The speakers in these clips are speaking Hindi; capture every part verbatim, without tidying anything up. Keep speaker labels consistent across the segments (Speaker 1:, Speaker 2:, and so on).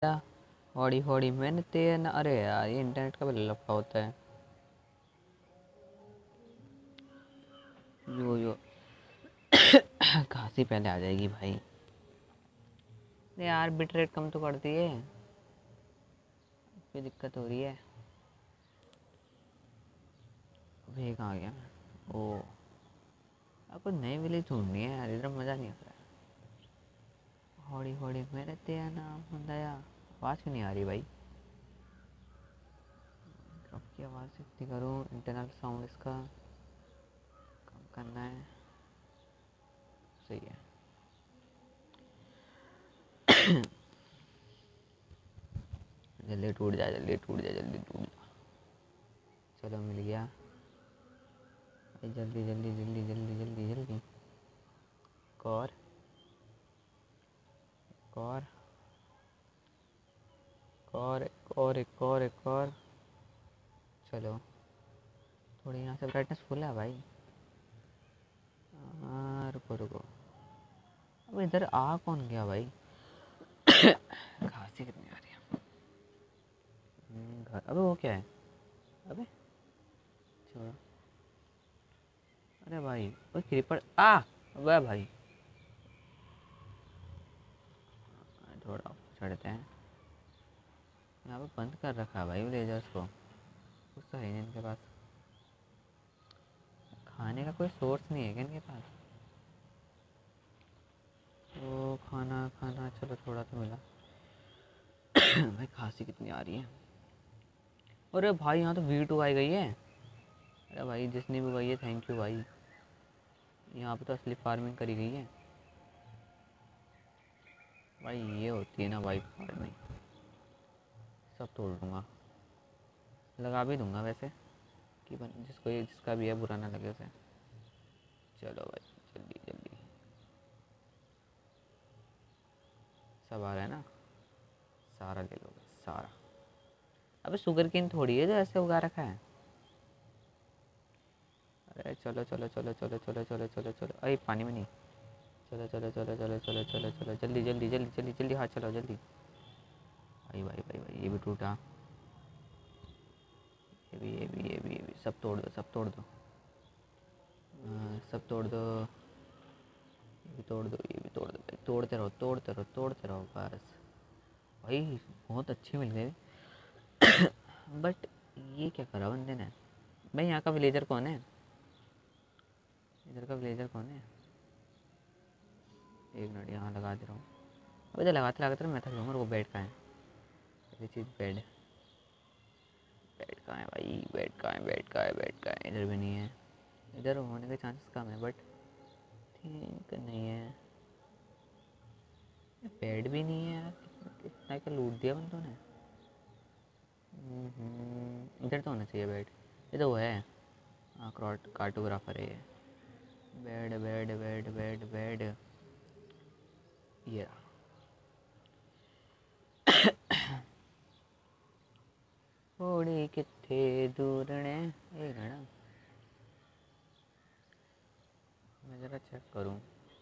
Speaker 1: हौड़ी हौड़ी मैंने तेरा, अरे यार ये इंटरनेट का भी लफड़ा होता है। यो यो खांसी पहले आ जाएगी भाई। अरे यार बिट रेट कम तो कर दिए, कोई दिक्कत हो रही है। अभी कहाँ गया? ओ आपको नई विलेज ढूंढनी है यार, इधर मज़ा नहीं आ रहा है। हौड़ी हौड़ी मेरे तेरा नाम हुंदया, आवाज़ क्यों नहीं आ रही भाई? कब की आवाज़ इतनी करूँ? इंटरनल साउंड इसका कम करना है, सही है। जल्दी टूट जा, जल्दी टूट जा, जल्दी टूट जा। चलो मिल गया, जल्दी जल्दी जल्दी जल्दी जल्दी जल्दी। और और और एक और एक और एक और। चलो थोड़ी यहाँ से ब्राइटनेस फुल है भाई। आ, रुको रुको, अब इधर आ कौन गया भाई? खांसी कितनी आ रही है। हम्म, घर, अबे वो क्या है? अबे छोड़ो, अरे भाई वो क्रीपर आ, वह भाई थोड़ा चढ़ते हैं। यहाँ पे बंद कर रखा है भाई विलेजर्स को, कुछ तो है नहीं इनके पास, खाने का कोई सोर्स नहीं है क्या इनके पास? तो खाना खाना, चलो थोड़ा तो मिला। भाई खांसी कितनी आ रही है। अरे भाई यहाँ तो वी टू आई गई है। अरे भाई जिसने भी उगाई है थैंक यू भाई, यहाँ पे तो असली फार्मिंग करी गई है भाई। ये होती है ना भाई फार्मिंग, सब तोड़ दूँगा, लगा भी दूँगा वैसे कि बन जिसको ये जिसका भी है बुरा ना लगे उसे। चलो भाई जल्दी जल्दी, सब आ रहा है ना, सारा ले लो सारा। अबे शुगर केन थोड़ी है जो ऐसे उगा रखा है। अरे चलो चलो चलो चलो चलो चलो चलो चलो, अरे पानी में नहीं, चलो चलो चलो चलो चलो चलो चलो जल्दी जल्दी जल्दी जल्दी जल्दी, हाँ चलो जल्दी। भाई भाई भाई भाई ये भी टूटा, ये भी ये भी ये भी ये भी, सब तोड़ दो सब तोड़ दो, हाँ, सब तोड़ दो, ये भी तोड़ दो ये भी तोड़ दो भाई, तोड़ते रहो तोड़ते रहो तोड़ते रहो बस। भाई बहुत अच्छे मिल गए। बट ये क्या करा बंदे ने? भाई यहाँ का विलेजर कौन है? इधर का विलेजर कौन है? एक मिनट यहाँ लगा दे रहा हूँ। अभी तो लगाते लगाते मैं थक जाऊँगा। वो बेड कहाँ है? ये चीज़ बेड, बेड कहाँ है भाई? बेड कहाँ है? बेड कहाँ है? बेड कहाँ है? इधर भी नहीं है, इधर होने के चांसेस कम है बट ठीक नहीं है। बेड भी नहीं है यार, कितना क्या लूट दिया बंदों ने। हम्म, इधर तो होना चाहिए बेड, ये तो वो है। हाँ कार्टोग्राफर है ये। Bed bed bed bed bed, ये थोड़ी कितने दूर ने, एक है ना, मैं ज़रा चेक करूँ।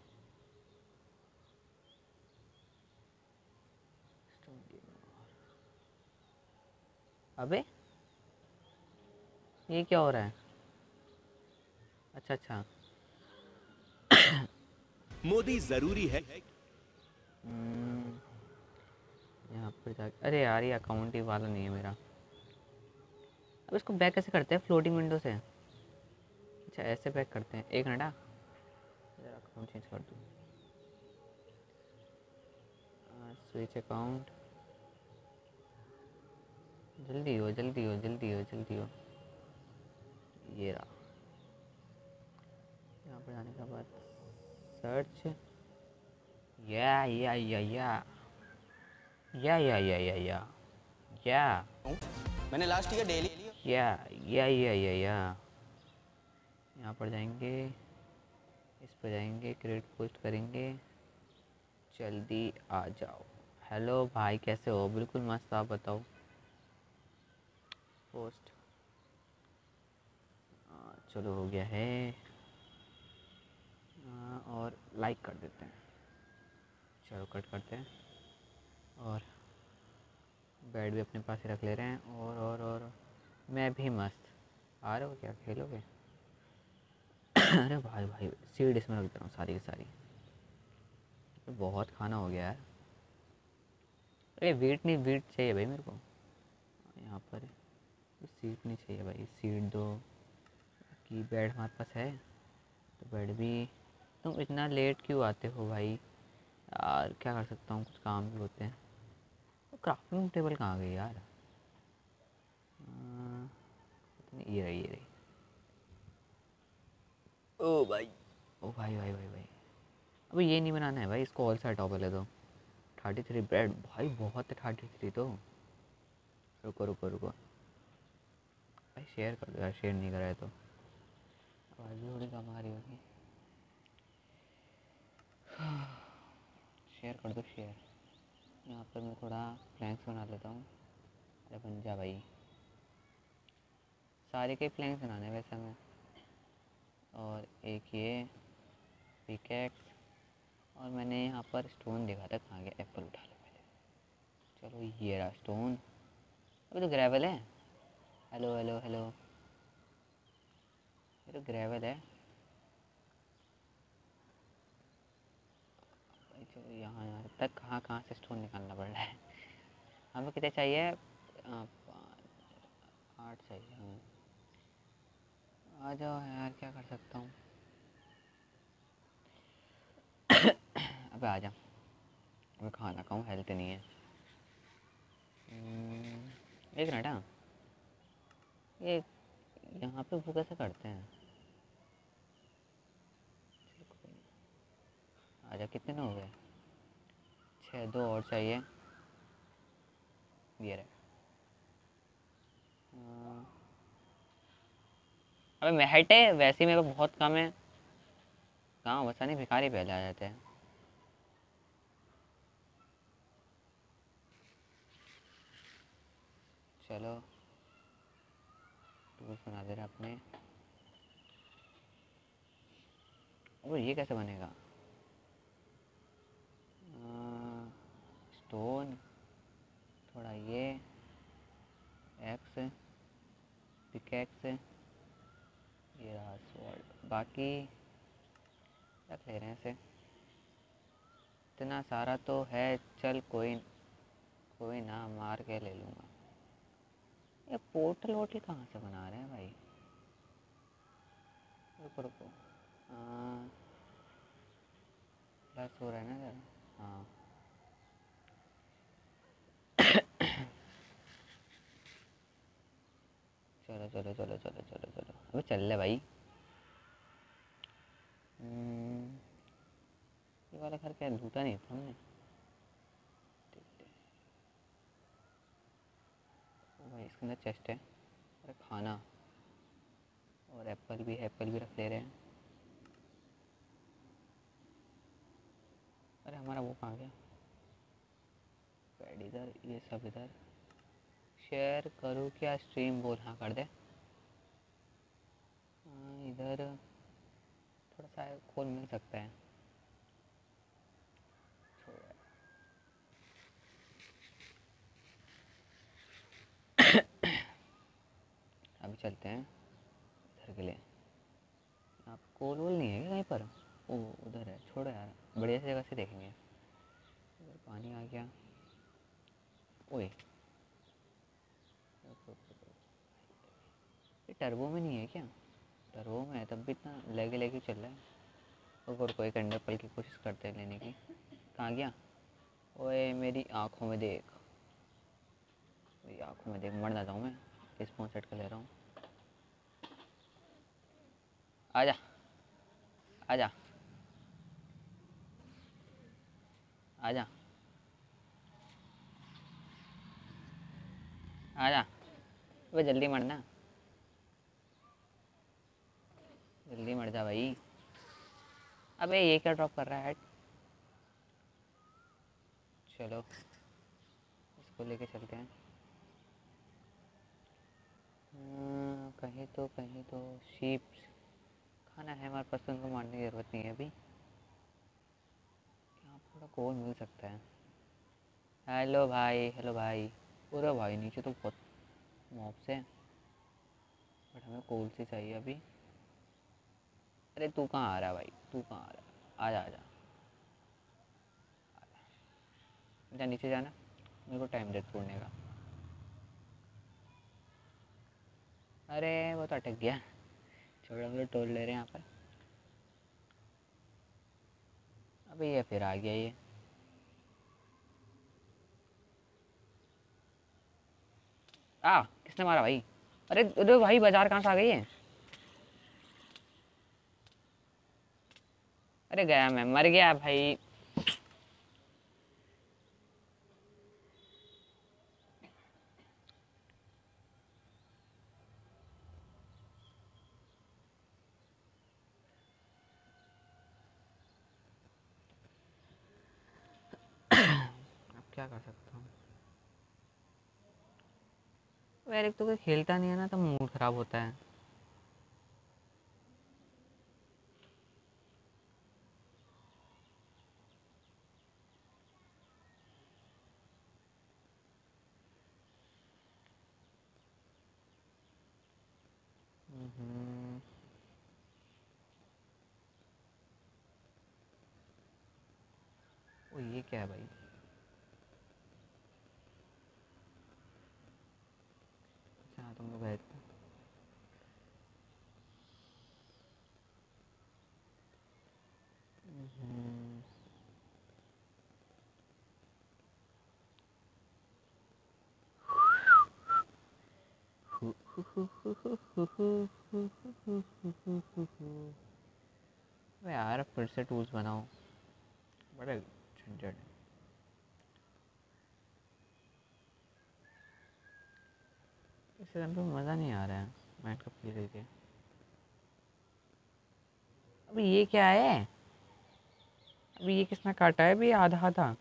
Speaker 1: अबे ये क्या हो रहा है? अच्छा अच्छा,
Speaker 2: मोदी जरूरी है।
Speaker 1: हम्म, यहाँ पर जा, अरे यार ये अकाउंट ही वाला नहीं है मेरा। अब इसको बैक कैसे करते हैं फ्लोटिंग विंडो से? अच्छा ऐसे बैक करते हैं, एक मिनट हाँ, ज़रा अकाउंट चेंज कर दूँ। स्विच अकाउंट, जल्दी हो जल्दी हो जल्दी हो जल्दी हो, ये रहा। यहाँ पर जाने के बाद सर्च, या या या या या या या या या या
Speaker 2: मैंने लास्ट ईयर डेली
Speaker 1: या या या या या यहाँ पर जाएंगे, इस पर जाएंगे, क्रेडिट पोस्ट करेंगे, जल्दी आ जाओ। हेलो भाई कैसे हो? बिल्कुल मस्त, आप बताओ। पोस्ट, चलो हो गया है। आ, और लाइक कर देते हैं, चलो कट करते हैं। और बेड भी अपने पास ही रख ले रहे हैं। और और और मैं भी मस्त। आ रहे हो क्या, खेलोगे? अरे भाई भाई सीड इसमें रख दे रहा हूँ सारी की सारी। तो बहुत खाना हो गया यार। अरे वीट नहीं, वीट चाहिए भाई मेरे को यहाँ पर। सीट नहीं चाहिए भाई, सीट दो। कि बेड हमारे पास है तो बेड भी। तुम इतना लेट क्यों आते हो भाई यार? क्या कर सकता हूँ, कुछ काम भी होते हैं। तो क्राफ्टिंग टेबल कहाँ गई यार? अ, पता नहीं, ये रही ये रही। ओ भाई, ओ भाई भाई भाई भाई अबे ये नहीं बनाना है भाई, इसको ऑल सेट आओ पहले तो। थर्टी थ्री ब्रेड भाई बहुत है, थर्टी थ्री तो। रुको रुको रुको भाई, शेयर कर दो यार, शेयर नहीं करा है तो आवाज़ भी थोड़ी कम आ रही होगी। शेयर कर दो शेयर। यहाँ पर मैं थोड़ा प्लैंक्स बना लेता हूँ। अरे बन जा भाई, सारे के प्लैंक्स बनाने हैं वैसे हमें। और एक ये पिकैक्स। और मैंने यहाँ पर स्टोन देखा था, कहाँ गया? एप्पल उठा लो पहले। चलो ये रहा स्टोन। अभी तो ग्रेवल है। हेलो हेलो हेलो, ये तो ग्रेवल है भाई। चलो यहाँ यहाँ तक कहाँ कहाँ से स्टोन निकालना पड़ रहा है। हमें कितने चाहिए? आ, आठ चाहिए हमें। आ जाओ यार, क्या कर सकता हूँ। अबे आ जा, मैं खाना खाऊँ, हेल्थ नहीं है। हम्म, एक मिनट। हाँ ये यहाँ पे वो कैसे करते हैं? आजा, कितने हो गए? छः, दो और चाहिए। ये रहे। अ, अबे मैं हटे, वैसे ही मेरे को बहुत कम है। कहाँ वैसा नहीं, भिखारी पहले आ जाते हैं। चलो टूल्स बना दे रहे अपने। और ये कैसे बनेगा? स्टोन, थोड़ा ये एक्स, पिकैक्स, ये रहा स्वॉर्ड। बाकी रख ले रहे हैं इसे। इतना सारा तो है, चल कोई कोई ना, मार के ले लूँगा। ये पोर्टल वोटल कहाँ से बना रहे हैं भाई? रुको रुको, प्लस हो रहा है ना जरा। हाँ चलो चलो चलो चलो चलो चलो, अबे चल ले भाई। हम्म, ये वाला घर क्या लूटा नहीं था हमने? ओ भाई इसके अंदर चेस्ट है। अरे खाना और एप्पल भी है, एप्पल भी रख ले रहे हैं। अरे हमारा वो कहाँ गया? बेड इधर, ये सब इधर। शेयर करूँ क्या स्ट्रीम? बोल हाँ कर दे। हाँ, इधर थोड़ा सा खोल मिल सकता है। छोड़ यार। अभी चलते हैं इधर के लिए। आप कोल वोल नहीं है क्या कहीं पर? ओ उधर है, छोड़ो यार, बढ़िया सी जगह से देखेंगे। इधर पानी आ गया। ओए ये टर्बो में नहीं है क्या? टर्बो में है तब भी इतना लेगे लेगे चल रहा है। और कोई कंडर पल की कोशिश करते हैं लेने की। कहाँ गया? ओए मेरी आँखों में देख, मेरी आँखों में देख, मर ना जाऊँ मैं। रिस्पॉन्स सेट कर ले रहा हूँ। आजा आजा आजा आजा, अबे जल्दी मरना, जल्दी मर जा भाई। अबे ये क्या ड्रॉप कर रहा है? चलो इसको लेके चलते हैं। हम्म, कहीं तो कहीं तो शीप खाना है हमारे पास, तो उनको मारने की ज़रूरत नहीं है अभी। यहाँ थोड़ा कोल मिल सकता है। हेलो भाई, हेलो भाई। पूरा भाई नीचे तो बहुत मॉब्स है, बट हमें कोल से चाहिए अभी। अरे तू कहाँ आ रहा है भाई, तू कहाँ आ रहा है, आजा आजा जा, नीचे जाना, मेरे को टाइम दे तोड़ने का। अरे वो तो अटक गया, छोड़, हम लोग तोड़ ले रहे हैं यहाँ पर। अबे ये फिर आ गया ये। आ किसने मारा भाई? अरे अरे भाई बाजार कहाँ से आ गई है? अरे गया, मैं मर गया भाई। अब क्या कर सकता हूँ यार, एक तो कोई खेलता नहीं है ना तो मूड खराब होता है। हम्म, ओ ये क्या है भाई? अच्छा तुम लोग गए थे। हम्म, अबे यार फिर से टूल्स बनाओ, बड़े झंझट है। इस रन पे मज़ा नहीं आ रहा है मैट का प्ले करके। अबे ये क्या है? अभी ये किसने काटा है? अभी आधा आधा।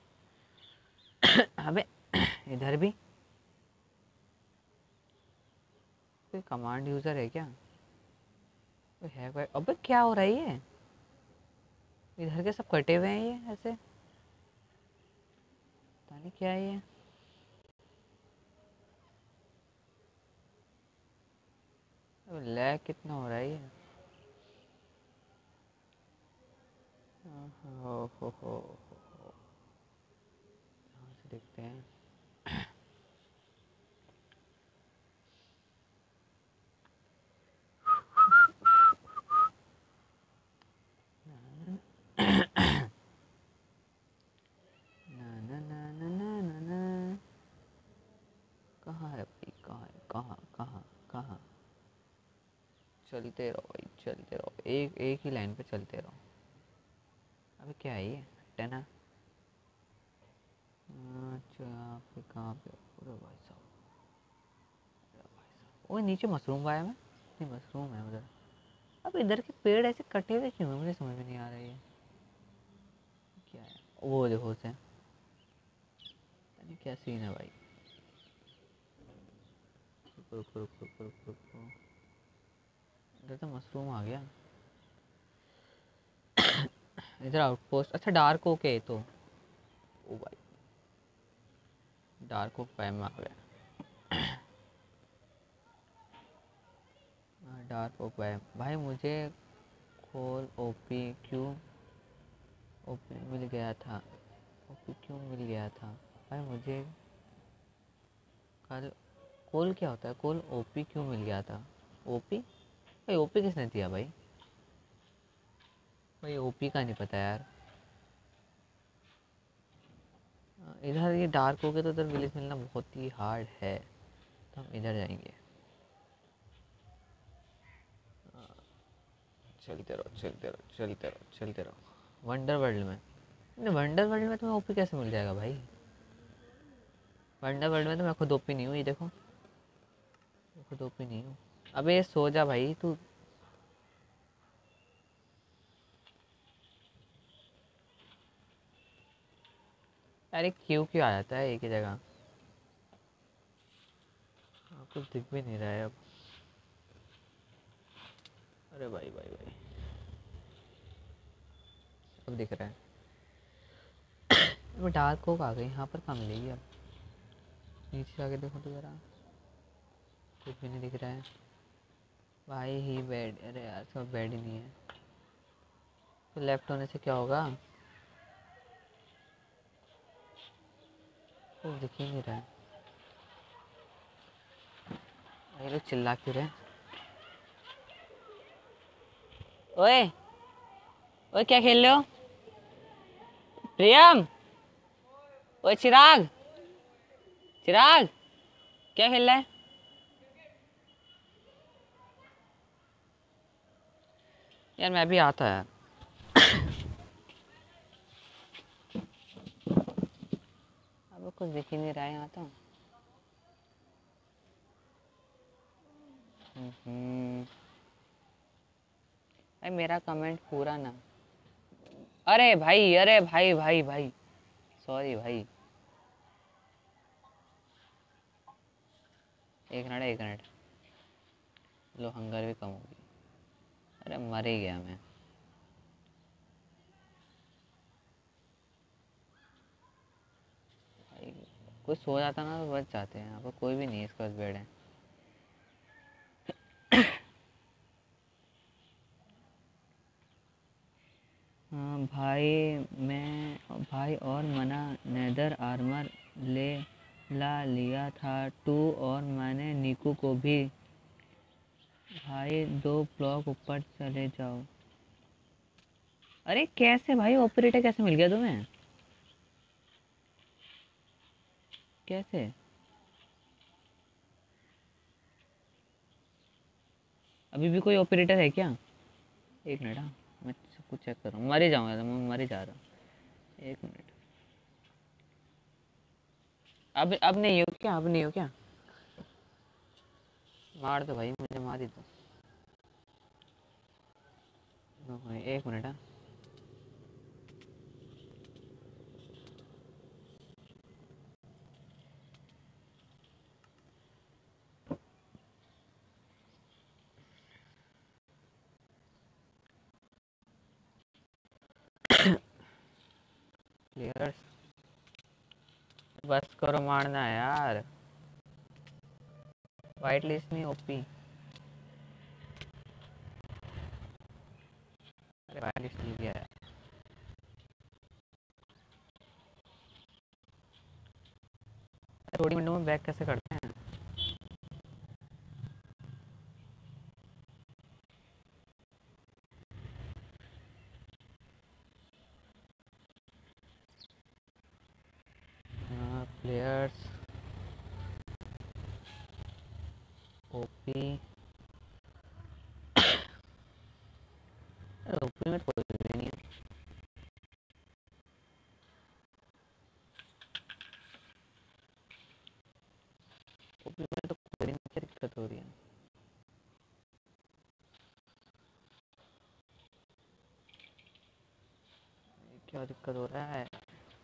Speaker 1: अबे इधर भी कोई कमांड यूज़र है क्या? कोई है कोई? अबे क्या हो रहा है ये? इधर के सब कटे हुए हैं ये ऐसे, पता नहीं क्या है ये। अब लैग कितना हो रहा है ये? हो हो हो यहाँ से देखते हैं। ना ना ना ना ना ना ना, कहाँ है भाई, कहाँ है, कहाँ कहाँ कहाँ? चलते रहो भाई, चलते रहो, एक एक ही लाइन पे चलते रहो। अबे क्या है ये टेना? अच्छा यहाँ पे कहाँ पे? अरे भाई साहब, अरे भाई साहब, वो नीचे मशरूम आया, मैं नहीं मशरूम है उधर। अब इधर के पेड़ ऐसे कटे हुए क्यों हैं? मुझे समझ में नहीं आ रहा है ये क्या है। वो देखो उसे, पता नहीं क्या सीन है भाई। रुको रुको रुको रुको रुको रुको, इधर तो मशरूम आ गया। इधर आउटपोस्ट, अच्छा डार्क ओके है तो। ओ भाई डार्क ओक पैम आ गया। डार्क ओक पैम भाई, मुझे खोल ओपी क्यों, ओपी मिल गया था, ओपी क्यों मिल गया था भाई मुझे कल। कोल क्या होता है? कोल ओपी क्यों मिल गया था? ओपी भाई, ओपी किसने दिया भाई? भाई ओपी का नहीं पता यार। इधर ये डार्क हो गया तो इधर विलेज मिलना बहुत ही हार्ड है, तो हम इधर जाएंगे। चलते रहो चलते रहो चलते रहो चलते रहो। वंडर वर्ल्ड में नहीं, वंडर वर्ल्ड में तुम्हें ओपी कैसे मिल जाएगा भाई? वंडर वर्ल्ड में तो मैं खुद ओपी नहीं हूँ, ये देखो मैं खुद ओपी नहीं हूँ। अबे सो जा भाई तू। अरे क्यों क्यों आ जाता है एक ही जगह? हाँ, कुछ दिख भी नहीं रहा है अब। अरे भाई भाई भाई, अब दिख रहा है। अब डार्क कोक आ गई, यहाँ पर कहाँ मिलेगी अब? नीचे जाके देखो तो जरा, कुछ भी नहीं दिख रहा है भाई। ही बेड, अरे यार सब बेड ही नहीं है। तो लेफ्ट होने से क्या होगा? कुछ दिख ही नहीं रहा है। ये लोग चिल्ला क्यों रहे हैं? ओए ओए, क्या खेल रहे हो? प्रियम, ओए चिराग, चिराग, क्या खेल रहा है? यार मैं भी आता है। अब कुछ दिख ही नहीं रहा है यहाँ तो। हम्म, अरे मेरा कमेंट पूरा ना। अरे भाई, अरे भाई भाई भाई, सॉरी भाई। एक मिनट एक मिनट, लो हंगर भी कम होगी। अरे मर ही गया मैं। भाई कोई सो जाता ना तो बच जाते हैं। यहाँ पर कोई भी नहीं है, इसके पास बेड है। हाँ भाई, मैं भाई और मना नेदर आर्मर ले ला लिया था टू, और मैंने नीकू को भी। भाई दो ब्लॉक ऊपर चले जाओ। अरे कैसे भाई, ऑपरेटर कैसे मिल गया तुम्हें? कैसे? अभी भी कोई ऑपरेटर है क्या? एक मिनट, हाँ मैं सब कुछ चेक कर रहा हूँ। मर ही जाऊँगा, मैं मर ही जा रहा हूँ। एक मिनट। अब अब नहीं हो क्या? अब नहीं हो क्या? मार दो भाई, मुझे मार ही दो। नो भाई, एक मिनट। हाँ प्लेयर्स, बस करो मारना यार। वाइट लिस्ट नहीं ओपी। अरे वाइट लिस्ट नहीं गया है। रोडी विंडो में बैक कैसे करते हैं? Players OP. ओपी में कोई भी नहीं है। ओपी में तो कोई नहीं, क्या दिक्कत हो रही है? क्या दिक्कत हो रहा है?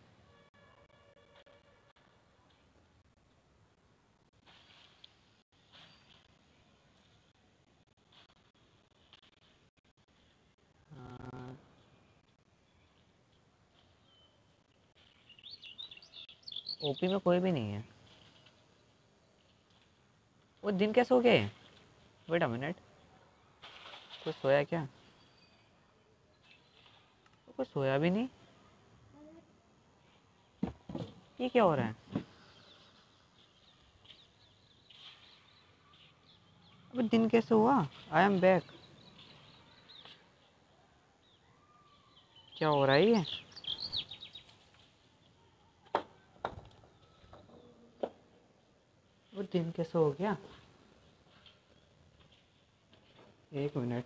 Speaker 1: ओपी में कोई भी नहीं है। वो दिन कैसे हो गए? वेट अ मिनट, कोई सोया क्या? कोई सोया भी नहीं। ये क्या हो रहा है? अबे दिन कैसे हुआ? I am back. क्या हो रहा है ये? वो दिन कैसे हो गया? एक मिनट।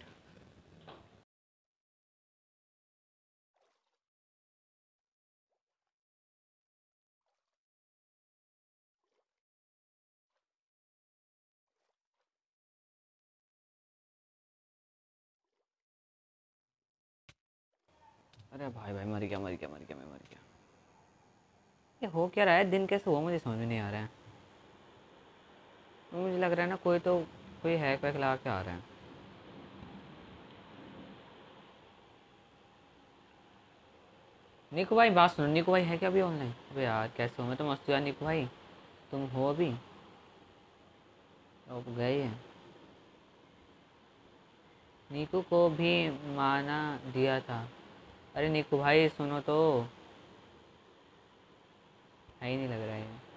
Speaker 1: अरे भाई भाई, मर गया मर गया मर गया मैं मर गया। ये हो क्या रहा है? दिन कैसे हुआ मुझे समझ में नहीं आ रहा है। मुझे लग रहा है ना कोई तो कोई हैक वैक लगा के आ रहा है। निकू भाई बात सुनो, निकू भाई है क्या अभी ऑनलाइन? अबे यार कैसे हो? मैं तो मस्त हूँ यार निकू भाई। तुम हो अभी? अब गए हैं? नीकू को भी माना दिया था। अरे नीकू भाई सुनो तो, है ही नहीं लग रहा है।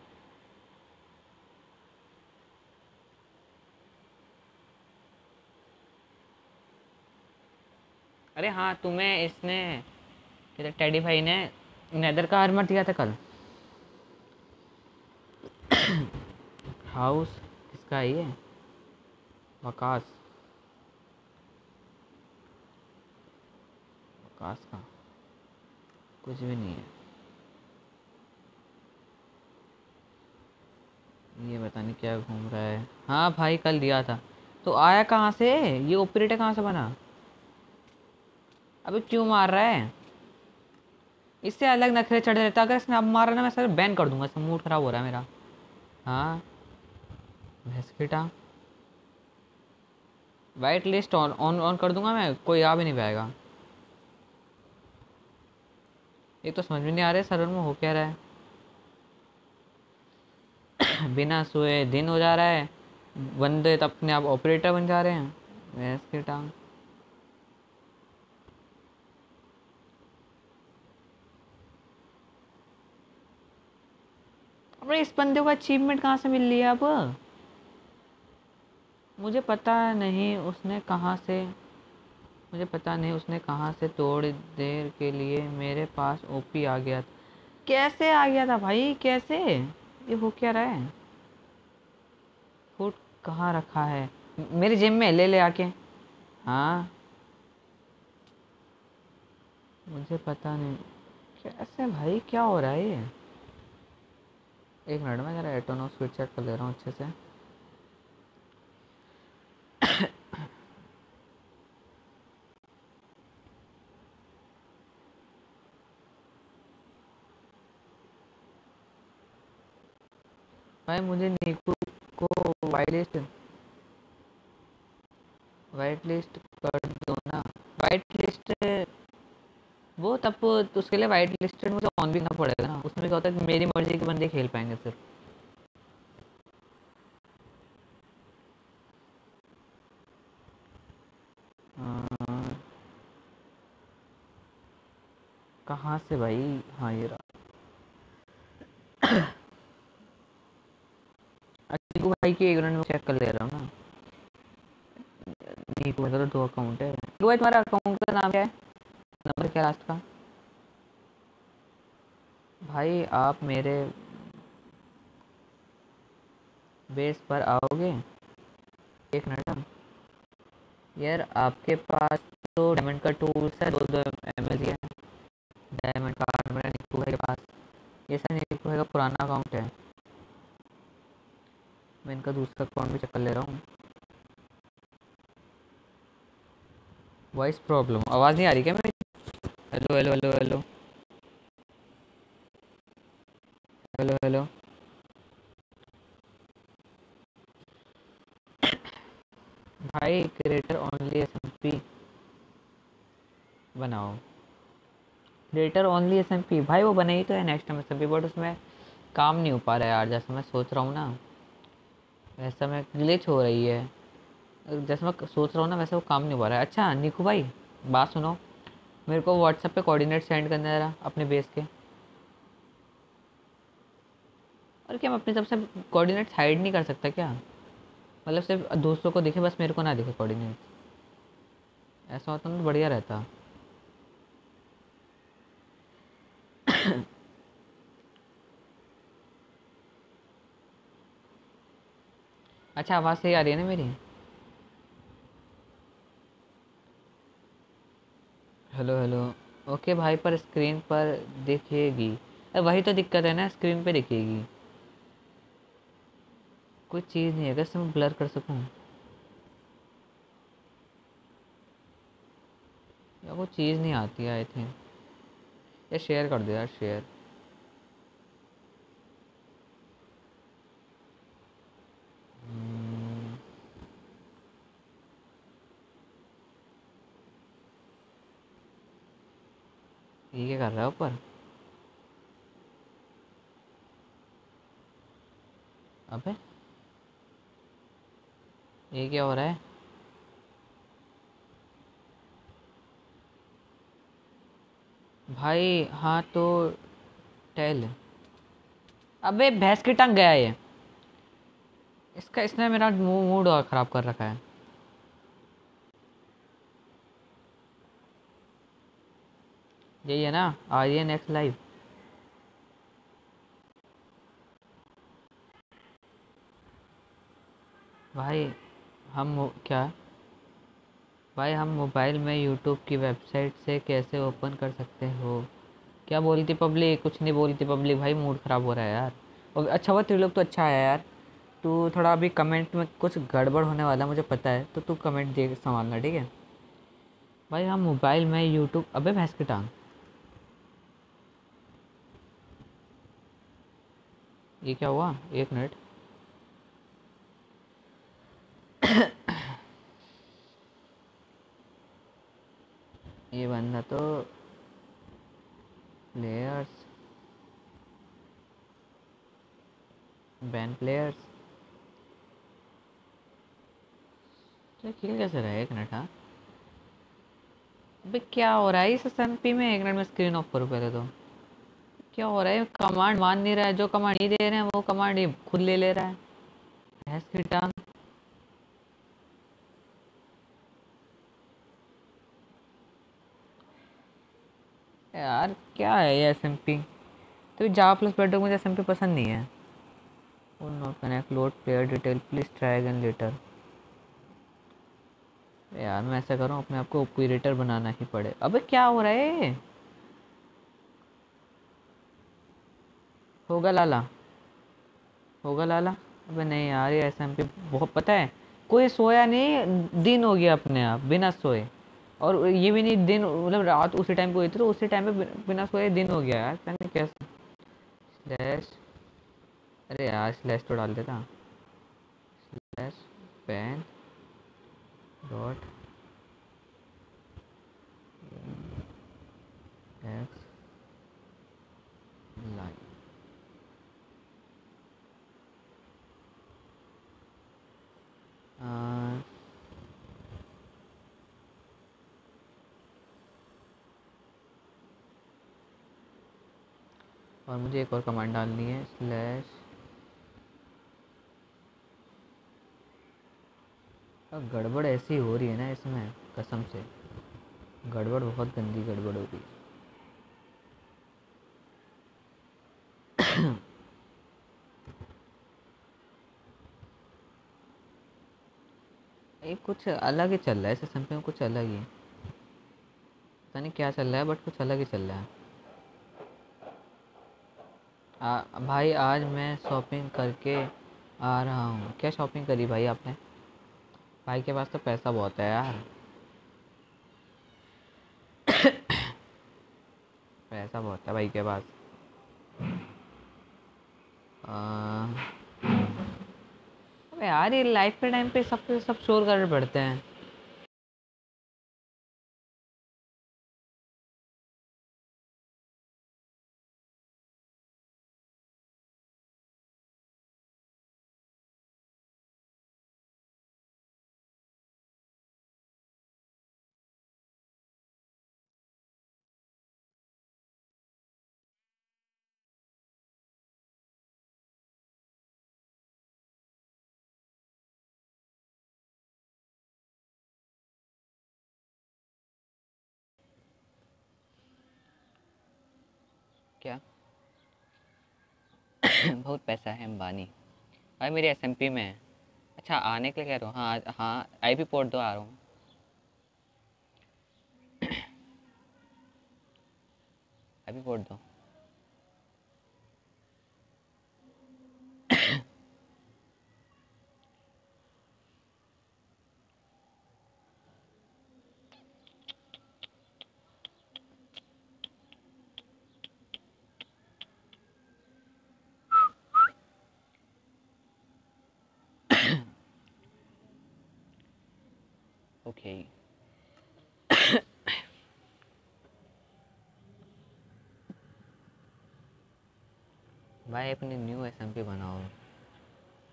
Speaker 1: अरे हाँ, तुम्हें इसने तेरे टेडी भाई ने नेदर का आर्मर दिया था कल। हाउस किसका है ये? वकास। वकास का कुछ भी नहीं है। ये पता नहीं क्या घूम रहा है। हाँ भाई कल दिया था। तो आया कहाँ से ये ऑपरेटर, कहाँ से बना? अबे क्यों मार रहा है? इससे अलग नखरे चढ़ रहता। अगर इसने अब मारा ना, मैं सर बैन कर दूंगा। इसका मूड खराब हो रहा है मेरा। हाँ, भैंस की टांग। White list on on on कर दूंगा मैं, कोई आ भी नहीं पाएगा। ये तो समझ में नहीं आ रहा है सर्वर में हो क्या रहा है। बिना सोए दिन हो जा रहा है, बंदे तो अपने आप ऑपरेटर बन जा रहे हैं। भैंस की टांग। अबे इस बंदे को अचीवमेंट कहाँ से मिल रही है अब? मुझे पता नहीं उसने कहाँ से मुझे पता नहीं उसने कहाँ से थोड़ी देर के लिए मेरे पास ओपी आ गया था। कैसे आ गया था भाई, कैसे? ये हो क्या रहा है? फूड कहाँ रखा है? मेरी जिम में ले ले आके। हाँ, मुझे पता नहीं कैसे भाई, क्या हो रहा है ये? एक मिनट में जरा एटोनो स्विच चेक कर ले रहा हूँ अच्छे से। भाई मुझे नीकू को वाइट लिस्ट वाइट लिस्ट कर दो ना। वाइट लिस्ट वो तब तो उसके लिए वाइट लिस्टेड मुझे ऑन भी करना पड़ेगा ना। उसमें क्या होता है कि मेरी मर्जी के बंदे खेल पाएंगे सिर्फ। अ, कहाँ से भाई? हाँ ये रहा। अच्छा नीकू भाई की एक मिनट में चेक कर ले रहा हूँ ना। नीकू भाई का तो दो अकाउंट है। नीकू भाई तुम्हारा अकाउंट का नाम क्या है? नंबर क्या है लास्ट का? भाई आप मेरे बेस पर आओगे? एक मिनट ना। यार आपके पास तो डायमंड का टूल्स है, दो दो एम एल है। डायमंड कार्ड मेरा नीकू भाई के पास। ये सर नीकू भाई का पुराना अकाउंट है। मैं इनका दूसरा अकाउंट भी चेक कर ले रहा हूँ। वॉइस प्रॉब्लम, आवाज़ नहीं आ रही क्या मेरी? Hello hello hello hello hello hello. भाई क्रिएटर ओनली एसएमपी बनाओ। क्रिएटर ओनली एसएमपी भाई वो बने ही तो है नेक्स्ट टाइम एसएमपी, बट उसमें काम नहीं हो पा रहा है यार। जैसा मैं सोच रहा हूँ ना वैसा में ग्लिच हो रही है। जैसे मैं सोच रहा हूँ ना वैसे वो काम नहीं हो पा रहा है। अच्छा नीकू भाई बात सुनो, मेरे को व्हाट्सएप पे कोऑर्डिनेट सेंड करना जरा अपने बेस के। और क्या मैं अपनी तरफ से कोऑर्डिनेट हाइड नहीं कर सकता क्या? मतलब सिर्फ दोस्तों को दिखे, बस मेरे को ना दिखे कोऑर्डिनेट। ऐसा होता ना तो बढ़िया रहता। अच्छा आवाज़ सही आ रही है ना मेरी? Hello hello. ओके भाई, पर स्क्रीन पर दिखेगी। अरे वही तो दिक्कत है ना, स्क्रीन पे दिखेगी। कोई चीज़ नहीं है अगर मैं ब्लर कर सकूं, या वो चीज़ नहीं आती है आई थिंक। या शेयर कर दो यार, शेयर। ये क्या कर रहा है ऊपर? अबे ये क्या हो रहा है? भाई हाँ तो टेल। अबे भैंस की टंग गया ये। इसका इसने मेरा मूड और ख़राब कर रखा है। यही है ना, आर्यन नेक्स्ट लाइव। भाई हम क्या भाई हम मोबाइल में यूट्यूब की वेबसाइट से कैसे ओपन कर सकते हो? क्या बोलती पब्लिक? कुछ नहीं बोलती पब्लिक भाई, मूड ख़राब हो रहा है यार। और अच्छा हुआ त्रिलोक तो अच्छा है यार। तू थोड़ा अभी कमेंट में कुछ गड़बड़ होने वाला मुझे पता है, तो तू कमेंट दे संभालना, ठीक है भाई। हम मोबाइल में यूट्यूब। अबे भैंस की टांग, ये क्या हुआ? एक मिनट। ये बंदा तो प्लेयर्स, बैन प्लेयर्स, तो खेल कैसे रहा है? एक मिनट। हाँ अबे क्या हो रहा है इस एसएमपी में? एक मिनट में स्क्रीन ऑफ करूँ पहले तो। क्या हो रहा है? कमांड मान नहीं रहा है, जो कमांड नहीं दे रहे हैं वो कमांड ये खुद ले ले रहा है। भैंस की टांग। यार क्या है ये एसएमपी? तो जावा प्लस बेटर, मुझे एसएमपी पसंद नहीं है। वो not connect load player detail please try again later. यार मैं ऐसा करूँ, अपने आप को ऑपरेटर बनाना ही पड़े। अबे क्या हो रहा है? होगा लाला, होगा लाला। अबे नहीं यार, ये एसएमपी बहुत, पता है कोई सोया नहीं, दिन हो गया अपने आप बिना सोए। और ये भी नहीं दिन, मतलब रात उसी टाइम को हुई थी, तो उसी टाइम पे बिना बिना सोए दिन हो गया यार, पता नहीं कैसे। स्लैश, अरे यार स्लैश तो डाल देता। Slash ban dot X live. और मुझे एक और कमांड डालनी है, स्लैश। अब गड़बड़ ऐसी हो रही है ना इसमें, कसम से गड़बड़, बहुत गंदी गड़बड़ हो रही है। ये कुछ अलग ही चल रहा है इस समय में, कुछ अलग ही, पता नहीं क्या चल रहा है, बट कुछ अलग ही चल रहा है। आ, भाई आज मैं शॉपिंग करके आ रहा हूँ। क्या शॉपिंग करी भाई आपने? भाई के पास तो पैसा बहुत है यार, पैसा बहुत है भाई के पास। आ, अबे यार ये लाइफ के टाइम पे सब सब शोर करने पड़ते हैं। क्या? बहुत पैसा है अंबानी। भाई मेरी एसएमपी में है। अच्छा आने के लिए कह रहा हूँ, हाँ हाँ आईपी पोर्ट दो, आ रहा हूँ। आईपी पोर्ट दो। ओके भाई अपनी न्यू एसएमपी बनाओ।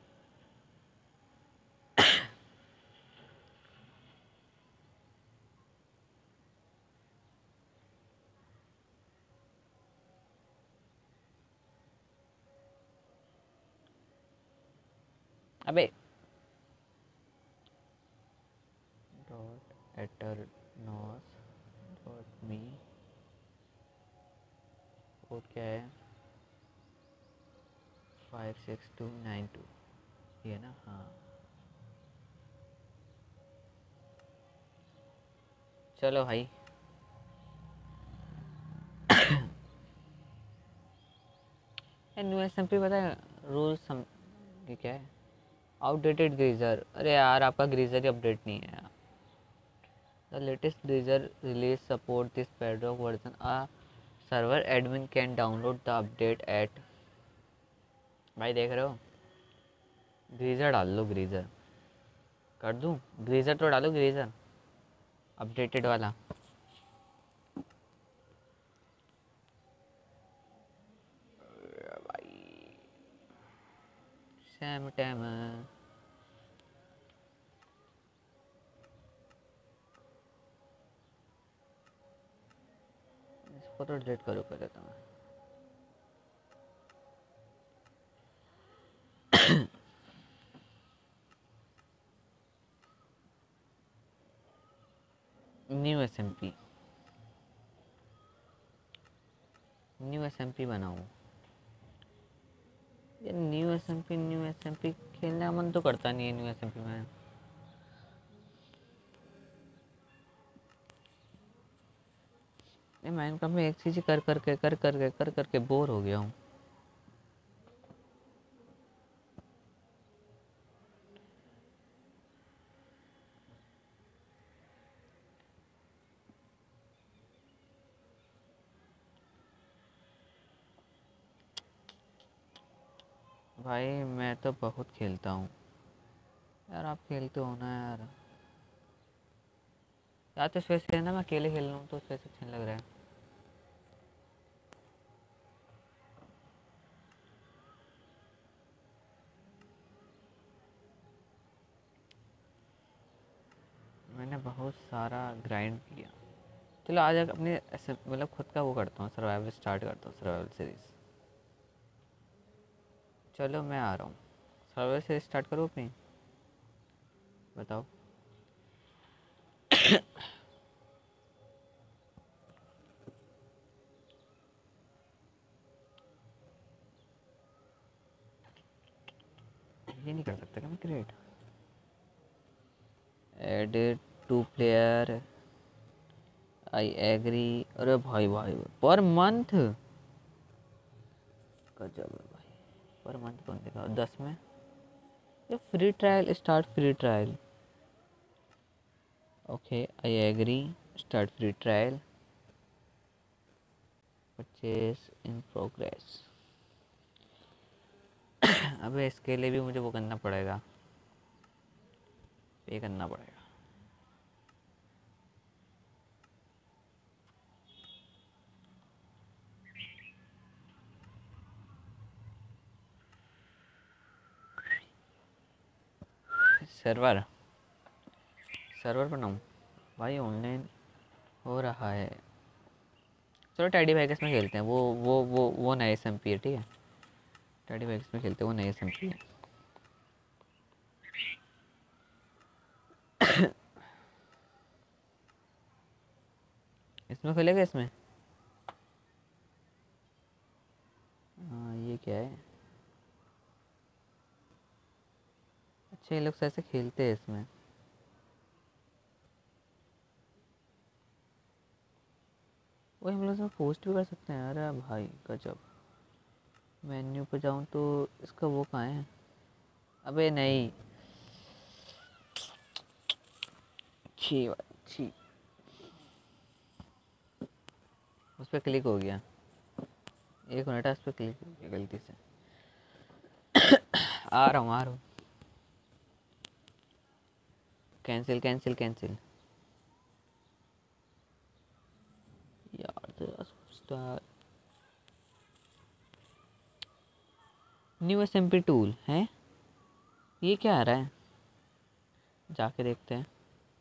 Speaker 1: अबे डॉट एटरनॉस डॉट मी कोड क्या है five six two nine two, ये ना? हाँ चलो भाई। न्यू एस एम पी पता है रूल सम ये क्या है? Outdated Geyser. अरे यार आपका ग्रीजर ही अपडेट नहीं है यार। The latest Geyser release support this Bedrock version a server admin can download the update at. भाई देख रहे हो? ग्रीजर डाल लो, ग्रीजर कर दूं? ग्रीजर तो डालो, ग्रीजर अपडेटेड वाला। सैम टैम इसको तो डिलीट करो पहले तो। New S M P new S M P बनाओ। ये new S M P new S M P खेलने का मन तो करता नहीं है न्यू एस एम पी में। माइनक्राफ्ट में एक चीज़ कर करके कर करके कर करके बोर हो गया हूँ। भाई मैं तो बहुत खेलता हूँ यार, आप खेलते हो ना यार। या तो स्पेस खेलना, मैं अकेले खेल रहा हूँ तो स्पेस अच्छा लग रहा है। मैंने बहुत सारा ग्राइंड किया। चलो आज अपने ऐसे मतलब खुद का वो करता हूँ, सर्वाइवल स्टार्ट करता हूँ, सर्वाइवल सीरीज। चलो मैं आ रहा हूँ, सर्वाइवल से स्टार्ट करो अपनी, बताओ। ये नहीं कर सकता क्या मैं create? Edit to player, I agree. अरे भाई भाई पर मंथ गजब है भाई। पर मंथ कौन देगा? दस में ये free trial start, free trial. Okay I agree, start free trial, purchase in progress. अबे इसके लिए भी मुझे वो करना पड़ेगा, पे करना पड़ेगा। सर्वर सर्वर बनाऊँ भाई? ऑनलाइन हो रहा है। चलो टैडी वैगस में खेलते हैं, वो वो वो वो नए एस एम पी है, ठीक है? टैडी वैगस में खेलते हैं, वो नए एस एम पी है। इसमें खेलेगा इसमें? हाँ ये क्या है? अच्छा ये लोग ऐसे खेलते हैं इसमें। वो हम लोग इसमें पोस्ट भी कर सकते हैं। अरे भाई गजब। मेन्यू पे जाऊँ तो इसका वो कहाँ है? अबे नहीं, छी भाई छी, उस पर क्लिक हो गया। एक मिनट, उस पर क्लिक हो गया गलती से। आ रहा हूँ आ रहा हूँ। कैंसिल कैंसिल कैंसिल यार तेरा superstar. New S M P tool है, ये क्या आ रहा है? जाके देखते हैं।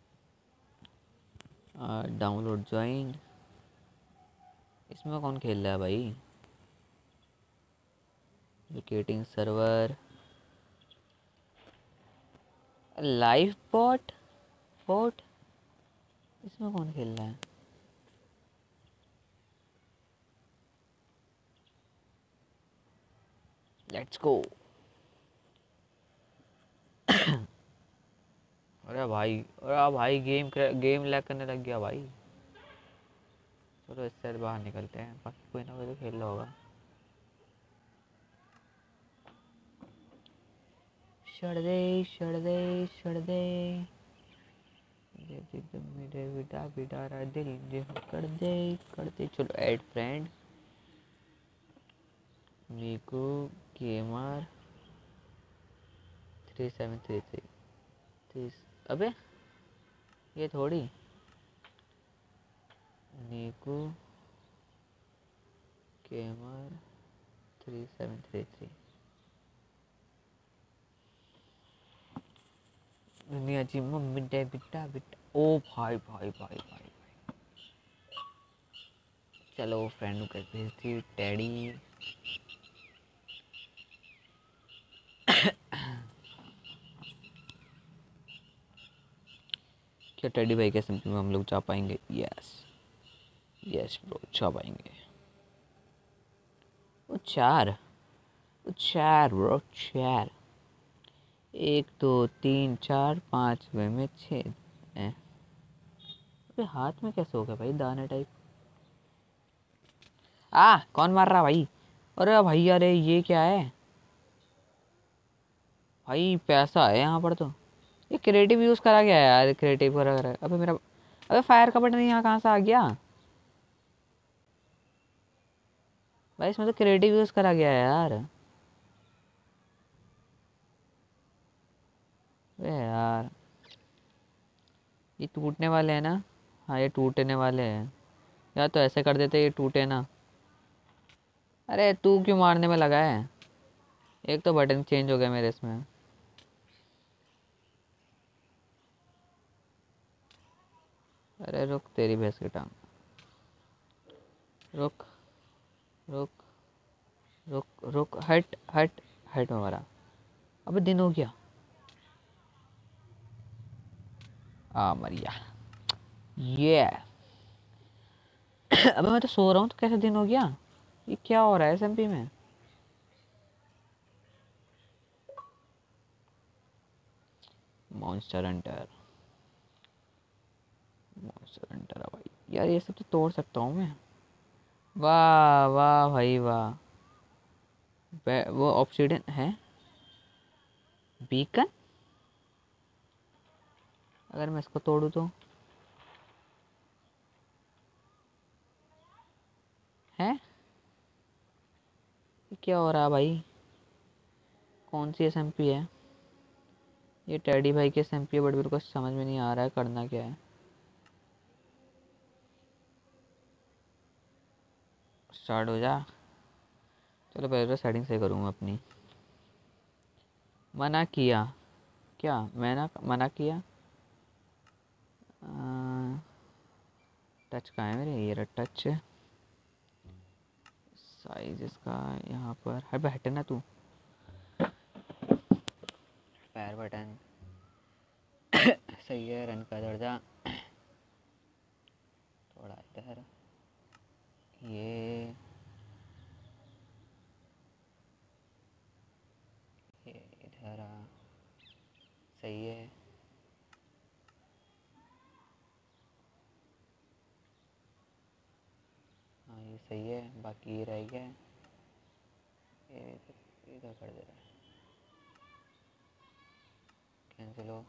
Speaker 1: डाउनलोड ज्वाइन, इसमें कौन खेल रहा है भाई? Locating server, life bot bot इसमें कौन खेल रहा है? Let's go. अरे भाई, अरे भाई गेम गेम लैग करने लग गया भाई। चलो इससे बाहर निकलते हैं, बाकी कोई ना कोई तो खेल रहा होगा। छड़ दे छड़ दे छड़ दे मेरे बेटा बेटा दिल जो कर दे कर दे। चलो add friend Niko gamer three seven three three three. अबे ये थोड़ी Niko gamer three seven three three. दुनिया जी मम्मी डे बिट्टा बिट्टा। ओ भाई भाई भाई भाई भाई। चलो फ्रेंड को भेज दी टैडी। क्या टैडी भाई के सिंपल में हम लोग जा पाएंगे? यस यस ब्रो जा पाएंगे। वो चार वो चार ब्रो चार। एक दो तीन चार पाँच वे में छः। अरे हाथ में कैसे हो गया भाई दाने टाइप? आ कौन मार रहा भाई? अरे भाई अरे ये क्या है भाई? पैसा है यहाँ पर तो। ये क्रिएटिव यूज़ करा गया है यार, क्रिएटिव करा करा। अबे मेरा अबे फायर का बटन यहाँ कहाँ से आ गया भाई? इसमें तो क्रिएटिव यूज़ करा गया है यार। अबे यार ये टूटने वाले हैं ना? हाँ ये टूटने वाले हैं। या तो ऐसे कर देते ये टूटे ना। अरे तू क्यों मारने में लगा है? एक तो बटन चेंज हो गया मेरे इसमें। अरे रुक तेरी भैंस की टांग। रुक रुक रुक रुक हट हट हट हमारा। अबे दिन हो गया। आ मरिया ये। अबे मैं तो सो रहा हूँ तो कैसे दिन हो गया? ये क्या हो रहा है एसएमपी में? मॉन्स्टर हंटर मॉन्स्टर हंटर भाई यार ये सब तो तोड़ सकता हूँ मैं। वाह वाह भाई वाह। वो ऑब्सीडियन है बीकन। अगर मैं इसको तोड़ूँ तो है? ये क्या हो रहा है भाई? कौन सी एसएमपी है ये? टैडी भाई की एसएमपी है बट मेरे को समझ में नहीं आ रहा है करना क्या है। स्टार्ट हो जा। चलो पहले तो सेटिंग सही करूँगा अपनी। मना किया क्या? मैंने मना किया। टच कहाँ है मेरे? ये रहा टच। साइज इसका यहाँ पर है। बैठे ना तू। पैर बटन सही है। रन का दर्जा थोड़ा इधर। ये ये इधर आ। सही है। हाँ ये सही है। बाकी ये रह गया है। ये इधर इधर कर दे रहा है। कैंसिल हो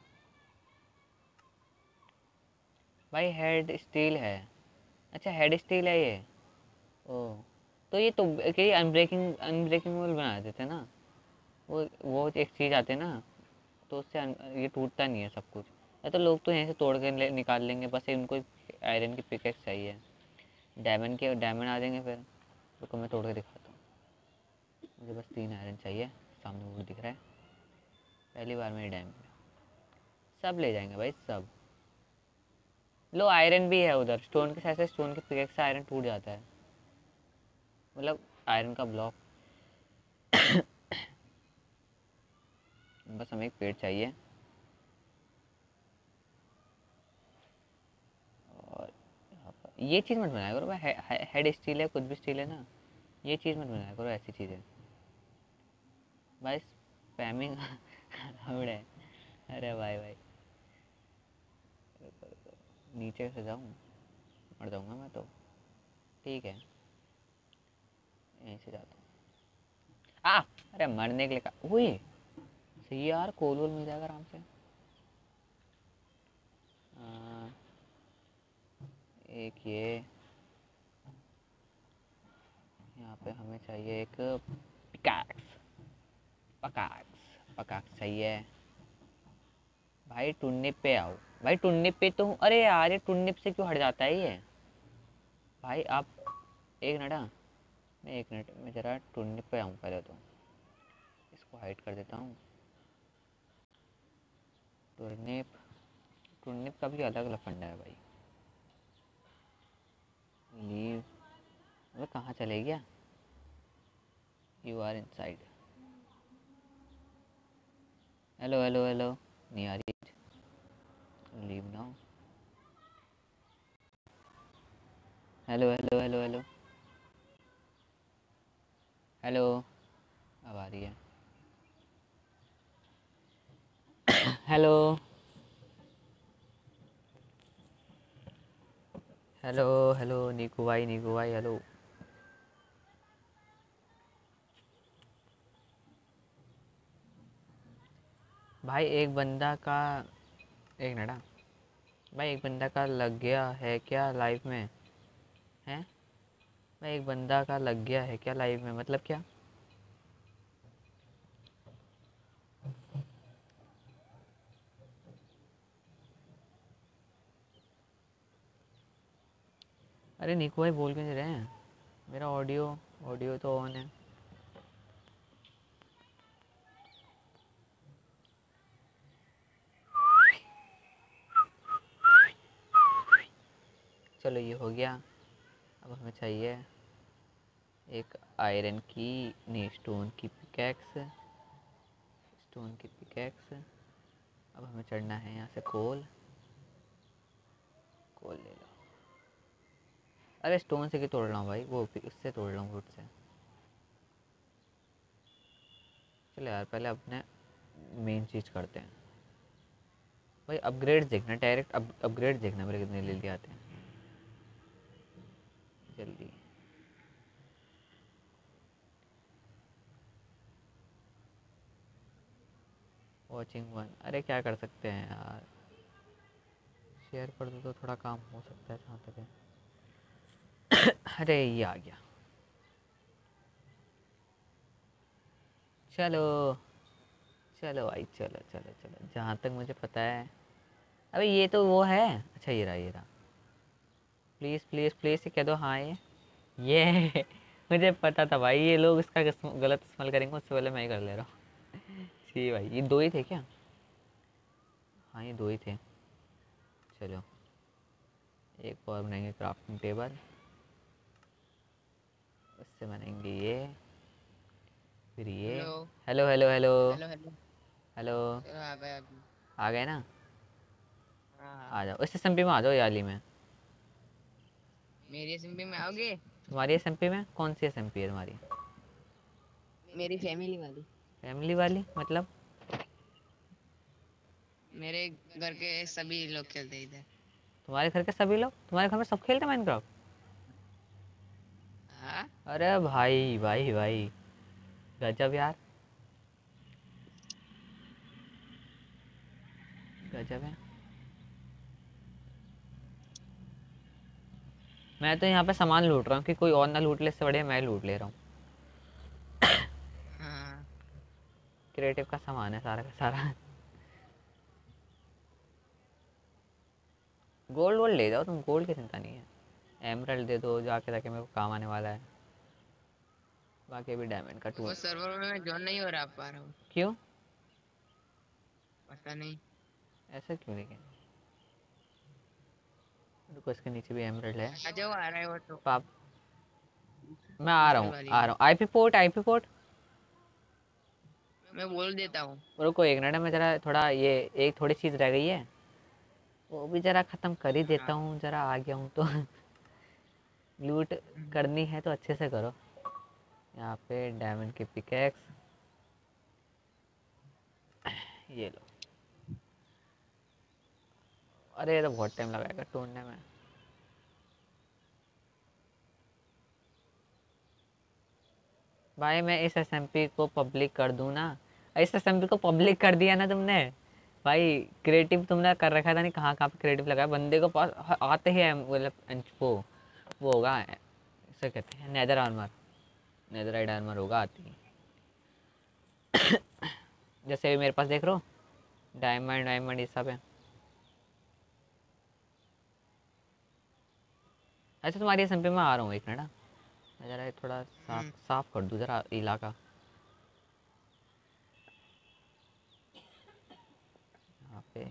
Speaker 1: भाई। हेड स्टील है। अच्छा हेड स्टील है ये। ओ तो ये तो कि अनब्रेकिंग अनब्रेकिंग बना देते ना। वो वो एक चीज़ आती है ना तो उससे अन- ये टूटता नहीं है सब कुछ। या तो लोग तो यहीं से तोड़ के ले, निकाल लेंगे बस। उनको आयरन की पिकेक्स चाहिए। डायमंड के डायमंड आ जाएंगे फिर। रुको मैं तोड़ के दिखाता हूँ। मुझे बस तीन आयरन चाहिए। सामने वो दिख रहा है। पहली बार मेरी डायमंड सब ले जाएंगे भाई सब। लो आयरन भी है उधर। स्टोन के साथ स्टोन के पिकेक्स से आयरन टूट जाता है। मतलब आयरन का ब्लॉक। बस हमें एक पेड़ चाहिए। ये चीज़ मत बनाया करो भाई, हे, हे, हेड स्टील है, कुछ भी स्टील है ना, ये चीज़ मत बनाया करो, ऐसी चीज़ें भाई। स्पैमिंग है। अरे भाई भाई नीचे से जाऊँ, मर जाऊँगा मैं तो। ठीक है यहीं से जाता हूँ। आ अरे मरने के लिए का हुई सही है यार, कोल वोल मिल जाएगा आराम से। आ, एक ये यहाँ पे हमें चाहिए एक पिकैक्स, पकाक्स पकाक्स चाहिए भाई। टुन्निप पे आओ भाई, टुन्निप पे तो हूँ। अरे यार ये टुन्निप से क्यों हट जाता है ये भाई। आप एक मिनट, हाँ मैं एक मिनट में ज़रा टुन्निप पे आऊँ पहले तो। इसको हाइड कर देता हूँ। टुर्निप, टुर्निप का भी अलग अलग फंडा है भाई। लीव, अबे कहाँ चले गया? You are inside. Hello hello hello, नहीं आ रही। Leave now. Hello hello hello hello hello, अब आ रही है। हेलो हेलो हेलो नीकू भाई, नीकू भाई हेलो। भाई एक बंदा का, एक मिनट, हाँ। भाई एक बंदा का लग गया है क्या लाइव में? हैं भाई एक बंदा का लग गया है क्या लाइव में, मतलब क्या? अरे नीकू भाई बोल क्यों नहीं रहे हैं? मेरा ऑडियो, ऑडियो तो ऑन है। चलो ये हो गया। अब हमें चाहिए एक आयरन की, नहीं स्टोन की पिकैक्स, स्टोन की पिकैक्स। अब हमें चढ़ना है यहाँ से कोल, कोल ले लो। अरे स्टोन से क्यों तोड़ रहा हूँ भाई, वो उससे तोड़ रहा हूँ, वुड से। चलो यार पहले अपने मेन चीज़ करते हैं भाई। अपग्रेड देखना, डायरेक्ट अप अपग्रेड देखना मेरे कितने ले लिए आते हैं जल्दी। वॉचिंग वन, अरे क्या कर सकते हैं यार, शेयर कर दो तो थोड़ा काम हो सकता है जहाँ तक है। अरे ये आ गया। चलो चलो भाई, चलो चलो चलो, जहाँ तक मुझे पता है। अबे ये तो वो है, अच्छा ये रहा ये रहा। प्लीज़ प्लीज़ प्लीज़ ये कह दो हाँ ये ये मुझे पता था भाई ये लोग इसका गलत इस्तेमाल करेंगे, उससे पहले मैं ही कर ले रहा हूँ। जी भाई ये दो ही थे क्या? हाँ ये दो ही थे। चलो एक और बनाएंगे क्राफ्टिंग टेबल, उससे बनाएंगे ये, फिर ये।
Speaker 3: Hello
Speaker 1: hello hello hello
Speaker 3: hello hello.
Speaker 1: Hello.
Speaker 3: चलो आ गए अभी।
Speaker 1: आ गए ना?
Speaker 3: हाँ
Speaker 1: आ जाओ इस एस एम पी में, आ जाओ याली में।
Speaker 3: मेरी एसएमपी में आओगे?
Speaker 1: तुम्हारी एस एम पी में कौन सी एस एम पी है तुम्हारी?
Speaker 3: मेरी फैमिली वाली।
Speaker 1: फैमिली वाली मतलब?
Speaker 3: मेरे घर के सभी लोग खेलते हैं इधर।
Speaker 1: तुम्हारे घर के सभी लोग, तुम्हारे घर में सब खेलते हैं माइनक्राफ्ट?
Speaker 3: हाँ
Speaker 1: अरे भाई भाई भाई गजब यार, गजब है। मैं तो यहाँ पे सामान लूट रहा हूँ कि कोई और ना लूट ले, इससे बढ़िया मैं लूट ले रहा हूँ।
Speaker 3: हाँ।
Speaker 1: क्रिएटिव का सामान है सारा का सारा। गोल्ड वोल्ड ले जाओ तुम, गोल्ड की चिंता नहीं है। एमरल्ड दे दो जाके, ताकि मेरे को काम आने वाला है। बाकी अभी डायमंड का टूल।
Speaker 3: वो सर्वर में मैं ज्वाइन नहीं हो रहा पा रहा हूँ।
Speaker 1: क्यों?
Speaker 3: पता नहीं।
Speaker 1: ऐसा क्यों? लेकिन रुको, इसके नीचे भी एमरल्ड है।
Speaker 3: आ जाओ, आ रहा है वो तो।
Speaker 1: पाप, मैं आ रहा
Speaker 3: दूसरी
Speaker 1: हूँ
Speaker 3: वाली
Speaker 1: आ
Speaker 3: में
Speaker 1: रहा हूँ। IP port, IP port.
Speaker 3: मैं बोल देता हूँ।
Speaker 1: रुको एक मिनट में ज़रा, थोड़ा ये एक थोड़ी चीज़ रह गई है, वो भी ज़रा ख़त्म कर ही देता
Speaker 3: हाँ
Speaker 1: हूँ, ज़रा आ गया हूँ तो। लूट करनी है तो अच्छे से करो। यहाँ पे डायमंड की पिकेक्स, ये लो। अरे ये तो बहुत टाइम लगाएगा ढूंढने में। भाई मैं इस एसएमपी को पब्लिक कर दूं ना, इस एसएमपी को पब्लिक कर दिया ना तुमने भाई। क्रिएटिव तुमने कर रखा था, नहीं कहाँ कहाँ पे क्रिएटिव लगाया बंदे को पास ह- आते ही है मतलब अंच- वो वो होगा, इसे कहते हैं नेदर आर्मर, नेदर आर्मर होगा आती ही। जैसे अभी मेरे पास देख रहे हो डायमंड डायमंड ये सब है। अच्छा तुम्हारी एसएमपी में आ रहा हूँ एक मिनट, हाँ। मैं जरा ये थोड़ा साफ
Speaker 3: हम्म,
Speaker 1: साफ कर दूँ जरा इलाका। यहाँ पे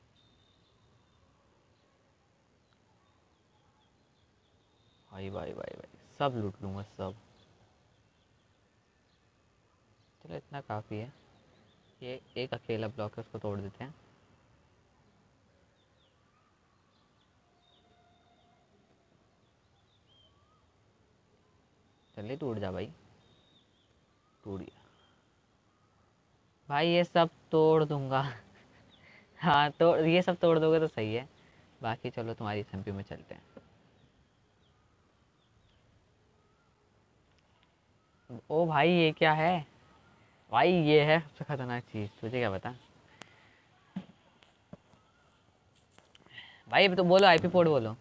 Speaker 1: भाई भाई भाई भाई सब लूट लूँगा सब। चलो इतना काफ़ी है, ये एक अकेला ब्लॉक है उसको तोड़ देते हैं। जल्दी टूट जा भाई, टूट गया भाई, ये सब तोड़ दूंगा। हाँ तो ये सब तोड़ दोगे तो सही है, बाकी चलो तुम्हारी एसएमपी में चलते हैं। ओ भाई ये क्या है भाई, ये है सबसे खतरनाक चीज़, तुझे क्या पता भाई। अब तो बोलो आईपी पोर्ट बोलो।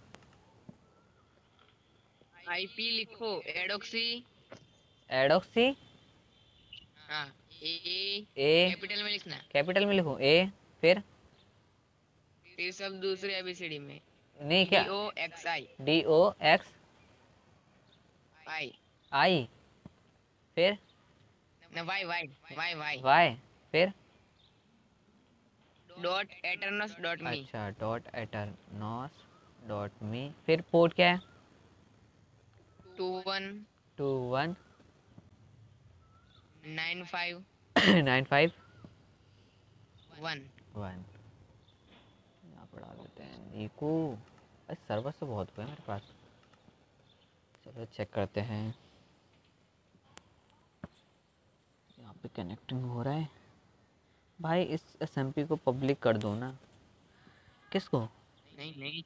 Speaker 3: आईपी लिखो एडोक्सी।
Speaker 1: एडोक्सी,
Speaker 3: हाँ, ए
Speaker 1: ए
Speaker 3: कैपिटल में लिखना,
Speaker 1: कैपिटल में लिखूँ ए, फिर
Speaker 3: फिर सब दूसरे एबीसीडी में।
Speaker 1: नहीं क्या,
Speaker 3: D O X I
Speaker 1: D O X
Speaker 3: I
Speaker 1: I, फिर
Speaker 3: न Y Y Y Y
Speaker 1: Y, फिर
Speaker 3: डॉट एटर्नस डॉट मी।
Speaker 1: अच्छा डॉट एटरनॉस डॉट मी, फिर पोर्ट क्या है,
Speaker 3: two one
Speaker 1: two one
Speaker 3: nine five
Speaker 1: nine five
Speaker 3: one.
Speaker 1: One. यहाँ पर डाल देते हैं नीकू। अरे सर्वर तो बहुत हुए मेरे पास, चलो चेक करते हैं। यहाँ पे कनेक्टिंग हो रहा है भाई, इस एसएमपी को पब्लिक कर दो ना। किसको
Speaker 3: नहीं नहीं,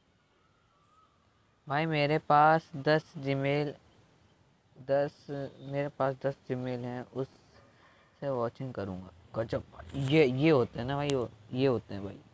Speaker 1: भाई, मेरे पास दस जीमेल, दस मेरे पास दस जीमेल हैं, उससे वॉचिंग करूँगा। गजब भाई, ये ये होते हैं ना भाई, वो ये होते हैं भाई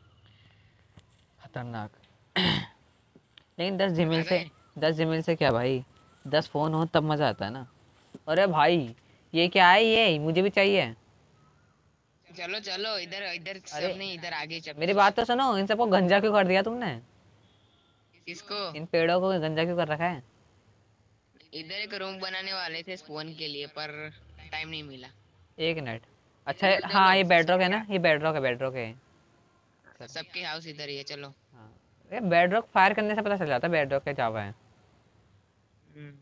Speaker 1: खतरनाक। लेकिन दस जीमेल
Speaker 3: आ
Speaker 1: से,
Speaker 3: गए।
Speaker 1: दस जीमेल से क्या भाई, दस फ़ोन हो तब मज़ा आता है ना। अरे भाई ये क्या है, ये मुझे भी चाहिए।
Speaker 3: चलो चलो, इधर इधर सब
Speaker 1: अरे
Speaker 3: नहीं, इधर आगे चलो।
Speaker 1: मेरी बात तो सुनो, इन सबको गंजा क्यों कर दिया तुमने,
Speaker 3: किसको?
Speaker 1: इन पेड़ों को गंजा क्यों कर रखा है।
Speaker 3: इधर एक रूम बनाने वाले थे स्पोन के लिए, पर टाइम नहीं मिला।
Speaker 1: एक मिनट, अच्छा
Speaker 3: इधर
Speaker 1: हाँ
Speaker 3: चलो,
Speaker 1: ये बेडरॉक है
Speaker 3: सबके
Speaker 1: ना, ये बेडरॉक है, बेडरॉक है।
Speaker 3: सबके हाउस इधर ही है, चलो।
Speaker 1: हाँ ये बेडरॉक फायर करने से पता चल जाता है बेडरॉक है जावा है।
Speaker 3: हम्म,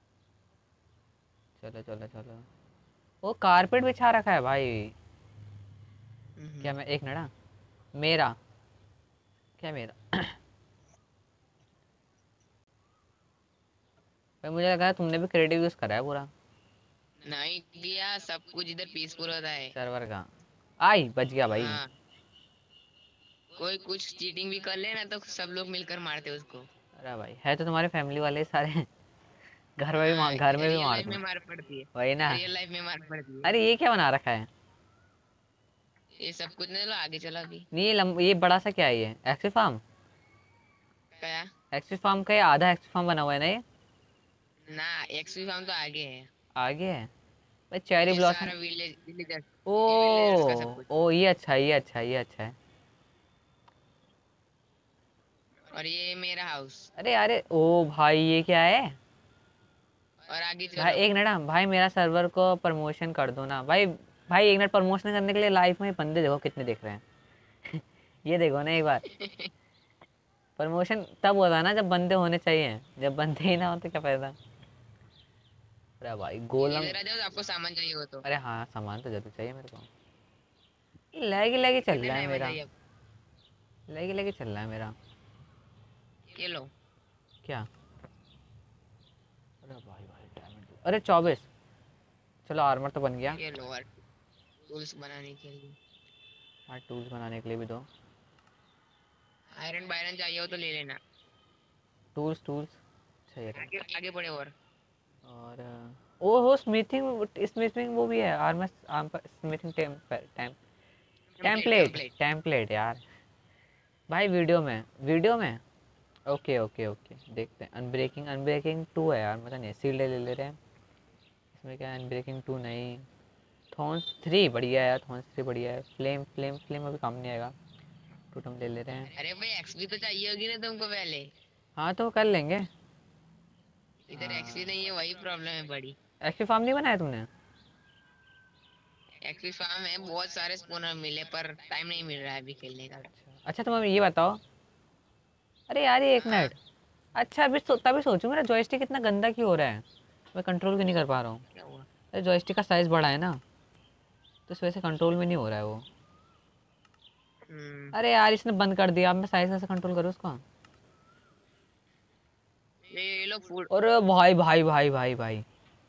Speaker 1: चलो चलो चलो, वो कारपेट बिछा रखा है भाई। क्या
Speaker 3: हम्म।
Speaker 1: मैं एक मिनट, हाँ, मेरा क्या मेरा भाई मुझे लगा तुमने भी क्रेडिट यूज़ करा है पूरा।
Speaker 3: नहीं किया, सब कुछ इधर पीसफुल होता है।
Speaker 1: सर्वर का आई बच गया भाई।
Speaker 3: हाँ, कोई कुछ चीटिंग भी कर ले ना तो सब लोग मिलकर मारते उसको।
Speaker 1: अरे भाई है तो तुम्हारे फैमिली वाले ही सारे। घर में भी
Speaker 3: हाँ,
Speaker 1: मार, घर में भी
Speaker 3: रियल लाइफ
Speaker 1: मारते
Speaker 3: में
Speaker 1: हैं।
Speaker 3: मार पड़ती है।
Speaker 1: वही ना।
Speaker 3: रियल लाइफ में मार पड़ती है।
Speaker 1: अरे ये क्या बना रखा है,
Speaker 3: ये सब कुछ नहीं, लो आगे चलो अभी।
Speaker 1: नहीं ये लंब, ये बड़ा सा क्या है, ये एक्सिस फार्म,
Speaker 3: क्या?
Speaker 1: एक्सिस फार्म का ये आधा एक्सिस फार्म बना हुआ है ना ये।
Speaker 3: ना, एक्सवी फार्म तो आगे है।
Speaker 1: आगे है भाई, चेरी
Speaker 3: ये
Speaker 1: ब्लॉसम।
Speaker 3: सारा विलेज विलेजर्स,
Speaker 1: ओ
Speaker 3: ये विलेजर्स का सब कुछ।
Speaker 1: ओ ये अच्छा है, ये अच्छा है, ये अच्छा है।
Speaker 3: और ये मेरा हाउस।
Speaker 1: अरे अरे ओ भाई ये क्या है
Speaker 3: और आगे
Speaker 1: भाई,
Speaker 3: चलो।
Speaker 1: एक मिनट ना भाई, मेरा सर्वर को प्रमोशन कर दो ना भाई। भाई एक मिनट, प्रमोशन करने के लिए लाइव में बंदे देखो कितने देख रहे हैं। ये देखो ना एक बार, प्रमोशन तब होता है ना जब बंदे होने चाहिए, जब बंदे ही ना हो तो क्या फायदा। अरे भाई गोलम,
Speaker 3: इधर आ जाओ, आपको सामान चाहिए हो तो।
Speaker 1: अरे हाँ सामान तो जरूर चाहिए मेरे को। लैगी लैगी चल
Speaker 3: कितने
Speaker 1: रहा है
Speaker 3: डायमंड
Speaker 1: मेरा,
Speaker 3: चाहिए अब?
Speaker 1: लैगी लैगी चल रहा है मेरा।
Speaker 3: ये लो।
Speaker 1: क्या अरे चौबीस। चलो आर्मर तो बन गया।
Speaker 3: ये लोअर टूल्स बनाने के लिए।
Speaker 1: हाँ टूल्स बनाने के लिए भी दो।
Speaker 3: आयरन बायरन चाहिए हो तो ले लेना।
Speaker 1: टूल्स टूल्स चाहिए था।
Speaker 3: आगे आगे बढ़े और
Speaker 1: और अ, ओ हो स्मिथिंग स्मिथिंग वो भी है armour armour smithing temp temp
Speaker 3: template
Speaker 1: template
Speaker 3: template.
Speaker 1: Template यार। भाई वीडियो में वीडियो में ओके ओके ओके देखते हैं। अनब्रेकिंग अनब्रेकिंग टू है यार मतलब नहीं सील्ड ले ले रहे हैं। इसमें क्या है अनब्रेकिंग टू नहीं। थॉर्न्स थ्री बढ़िया है यार। थॉर्न्स थ्री बढ़िया है। फ्लेम फ्लेम फ्लेम अभी काम नहीं आएगा। टोटम ले ले रहे हैं।
Speaker 3: अरे भाई एक्सपी तो चाहिए होगी ना तुमको पहले।
Speaker 1: हाँ तो कर लेंगे।
Speaker 3: इधर एक्सपी नहीं है, वही प्रॉब्लम है बड़ी।
Speaker 1: एक्चुअली फार्म नहीं बनाया तुमने?
Speaker 3: एक्सपी फार्म है, बहुत सारे स्पोनर मिले पर टाइम नहीं मिल रहा है अभी खेलने का।
Speaker 1: अच्छा तुम अभी ये बताओ। अरे यार ये एक
Speaker 3: हाँ
Speaker 1: मिनट। अच्छा अभी सो, तभी सोचूं मेरा जॉयस्टिक कितना गंदा क्यों हो रहा है। मैं कंट्रोल क्यों नहीं कर पा रहा हूँ।
Speaker 3: क्या हुआ?
Speaker 1: अरे जॉयस्टिक का साइज़ बड़ा है ना तो इस वजह से कंट्रोल में नहीं हो रहा है वो।
Speaker 3: हम्म।
Speaker 1: अरे यार इसने बंद कर दिया। अब मैं साइज़ कैसे कंट्रोल करूँ उसका।
Speaker 3: ये ये लो फूड।
Speaker 1: अरे भाई भाई भाई भाई भाई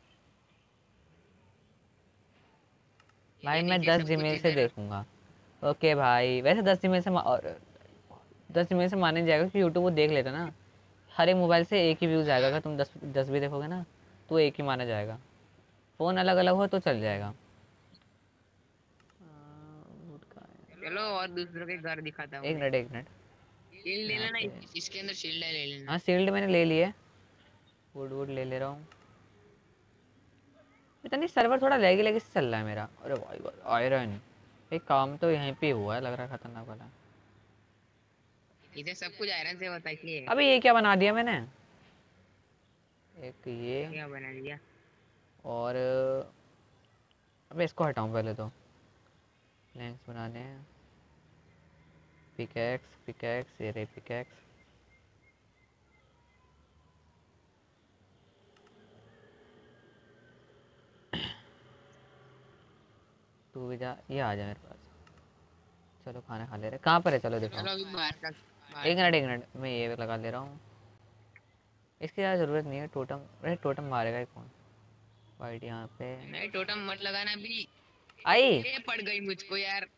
Speaker 1: भाई
Speaker 3: ये
Speaker 1: मैं
Speaker 3: नीचे
Speaker 1: दस
Speaker 3: सब कुछ
Speaker 1: जीमेल से
Speaker 3: इधर।
Speaker 1: देखूंगा। ओके भाई वैसे दस जीमेल से मा- और दस जीमेल से माने जाएगा कि यूट्यूब वो देख लेता ना। हर एक मोबाइल से एक ही व्यूज़ आएगा।
Speaker 3: हाँ
Speaker 1: अगर तुम दस दस भी देखोगे ना तो एक ही माना जाएगा। फ़ोन अलग अलग हो तो चल जाएगा।
Speaker 3: चलो और दूसरों के घर दिखाता हूँ
Speaker 1: एक
Speaker 3: मैं।
Speaker 1: मिनट एक मिनट।
Speaker 3: शील्ड ले
Speaker 1: यहाँ
Speaker 3: लेना,
Speaker 1: पे
Speaker 3: इस- इसके अंदर शील्ड है, ले लेना।
Speaker 1: हाँ शील्ड मैंने ले लिए। वुड वुड ले ले रहा हूँ। पता नहीं सर्वर थोड़ा लैगी लैगी से चल रहा है मेरा। अरे भाई भाई आयरन। एक काम तो यहीं पे हुआ है लग रहा है खतरनाक वाला।
Speaker 3: इधर सब कुछ आयरन से होता है इसलिए।
Speaker 1: अबे ये क्या बना दिया मैंने। एक ये
Speaker 3: क्या बना दिया?
Speaker 1: और अबे इसको हटाऊं पहले तो। प्लैंक्स बनाने हैं। पिकैक्स पिकैक्स ये रही पिकैक्स। तू भी जा ये आ जा मेरे पास। चलो खाना खा ले रहे कहाँ पर है चलो दिखाओ।
Speaker 3: चलो अभी बाहर तक बाहर
Speaker 1: एक
Speaker 3: तक।
Speaker 1: मिनट एक मिनट मैं ये लगा ले रहा हूँ। इसकी ज़्यादा ज़रूरत नहीं है। टोटम अरे टोटम मारेगा ही कौन। वाइट यहाँ पे
Speaker 3: नहीं टोटम मत लगाना अभी।
Speaker 1: आई।
Speaker 3: ये पड़ गई मुझको यार।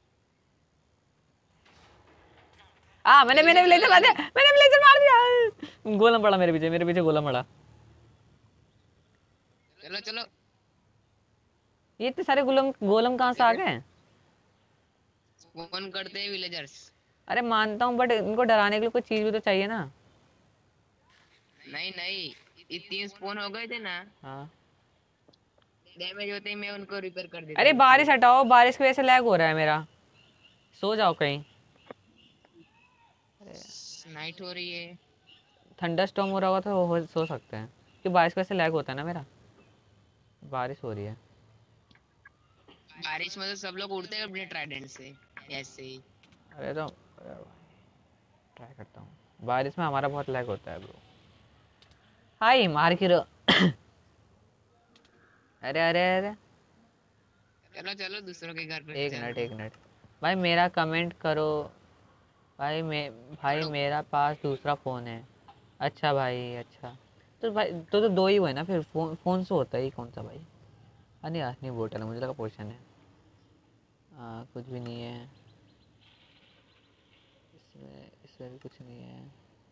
Speaker 1: आ मैंने
Speaker 3: जल्दी
Speaker 1: मैंने
Speaker 3: से चलो
Speaker 1: ब्लेजर मार दिया।
Speaker 3: जल्दी।
Speaker 1: मैंने ब्लेजर मार दिया। गोलम पड़ा मेरे पीछे मेरे पीछे गोलम पड़ा।
Speaker 3: चलो चलो।
Speaker 1: ये इतने सारे गोलम गोलम कहाँ से आ
Speaker 3: इधर
Speaker 1: गए।
Speaker 3: स्पॉन करते हैं विलेजर्स।
Speaker 1: अरे मानता हूँ बट इनको डराने के लिए कोई चीज़ भी तो चाहिए ना।
Speaker 3: नहीं नहीं, ये तीन स्पॉन हो गए थे ना,
Speaker 1: हाँ
Speaker 3: डैमेज होते ही मैं उनको रिपेयर कर देता
Speaker 1: अरे
Speaker 3: हूँ
Speaker 1: बारिश
Speaker 3: इसलिए।
Speaker 1: हटाओ बारिश की वजह से लैग हो रहा है मेरा। सो जाओ कहीं।
Speaker 3: नाइट हो रही है।
Speaker 1: थंडर स्टॉर्म हो रहा होगा तो हो, सो सकते हैं कि बारिश की वजह से लैग होता है ना मेरा। बारिश हो रही है।
Speaker 3: बारिश में तो सब लोग उड़ते हैं अपने ट्राइडेंट से ऐसे ही।
Speaker 1: अरे तो ट्राई करता हूँ। बारिश में हमारा बहुत लैग होता है ब्रो। हाय मार की रो। अरे अरे अरे
Speaker 3: चलो चलो दूसरों के घर पे
Speaker 1: एक मिनट
Speaker 3: चलते
Speaker 1: एक
Speaker 3: हैं।
Speaker 1: मिनट। भाई मेरा कमेंट करो। भाई मैं भाई
Speaker 3: छोड़ो।
Speaker 1: मेरा पास दूसरा फ़ोन है। अच्छा भाई अच्छा। तो भाई तो तो दो ही हुए ना फिर फ़ोन फ़ोन से होता है ही कौन सा भाई। हाँ नहीं नहीं बोतल है मुझे लगा पोर्शन है। हाँ कुछ भी नहीं है। इसमें इसमें भी कुछ नहीं है।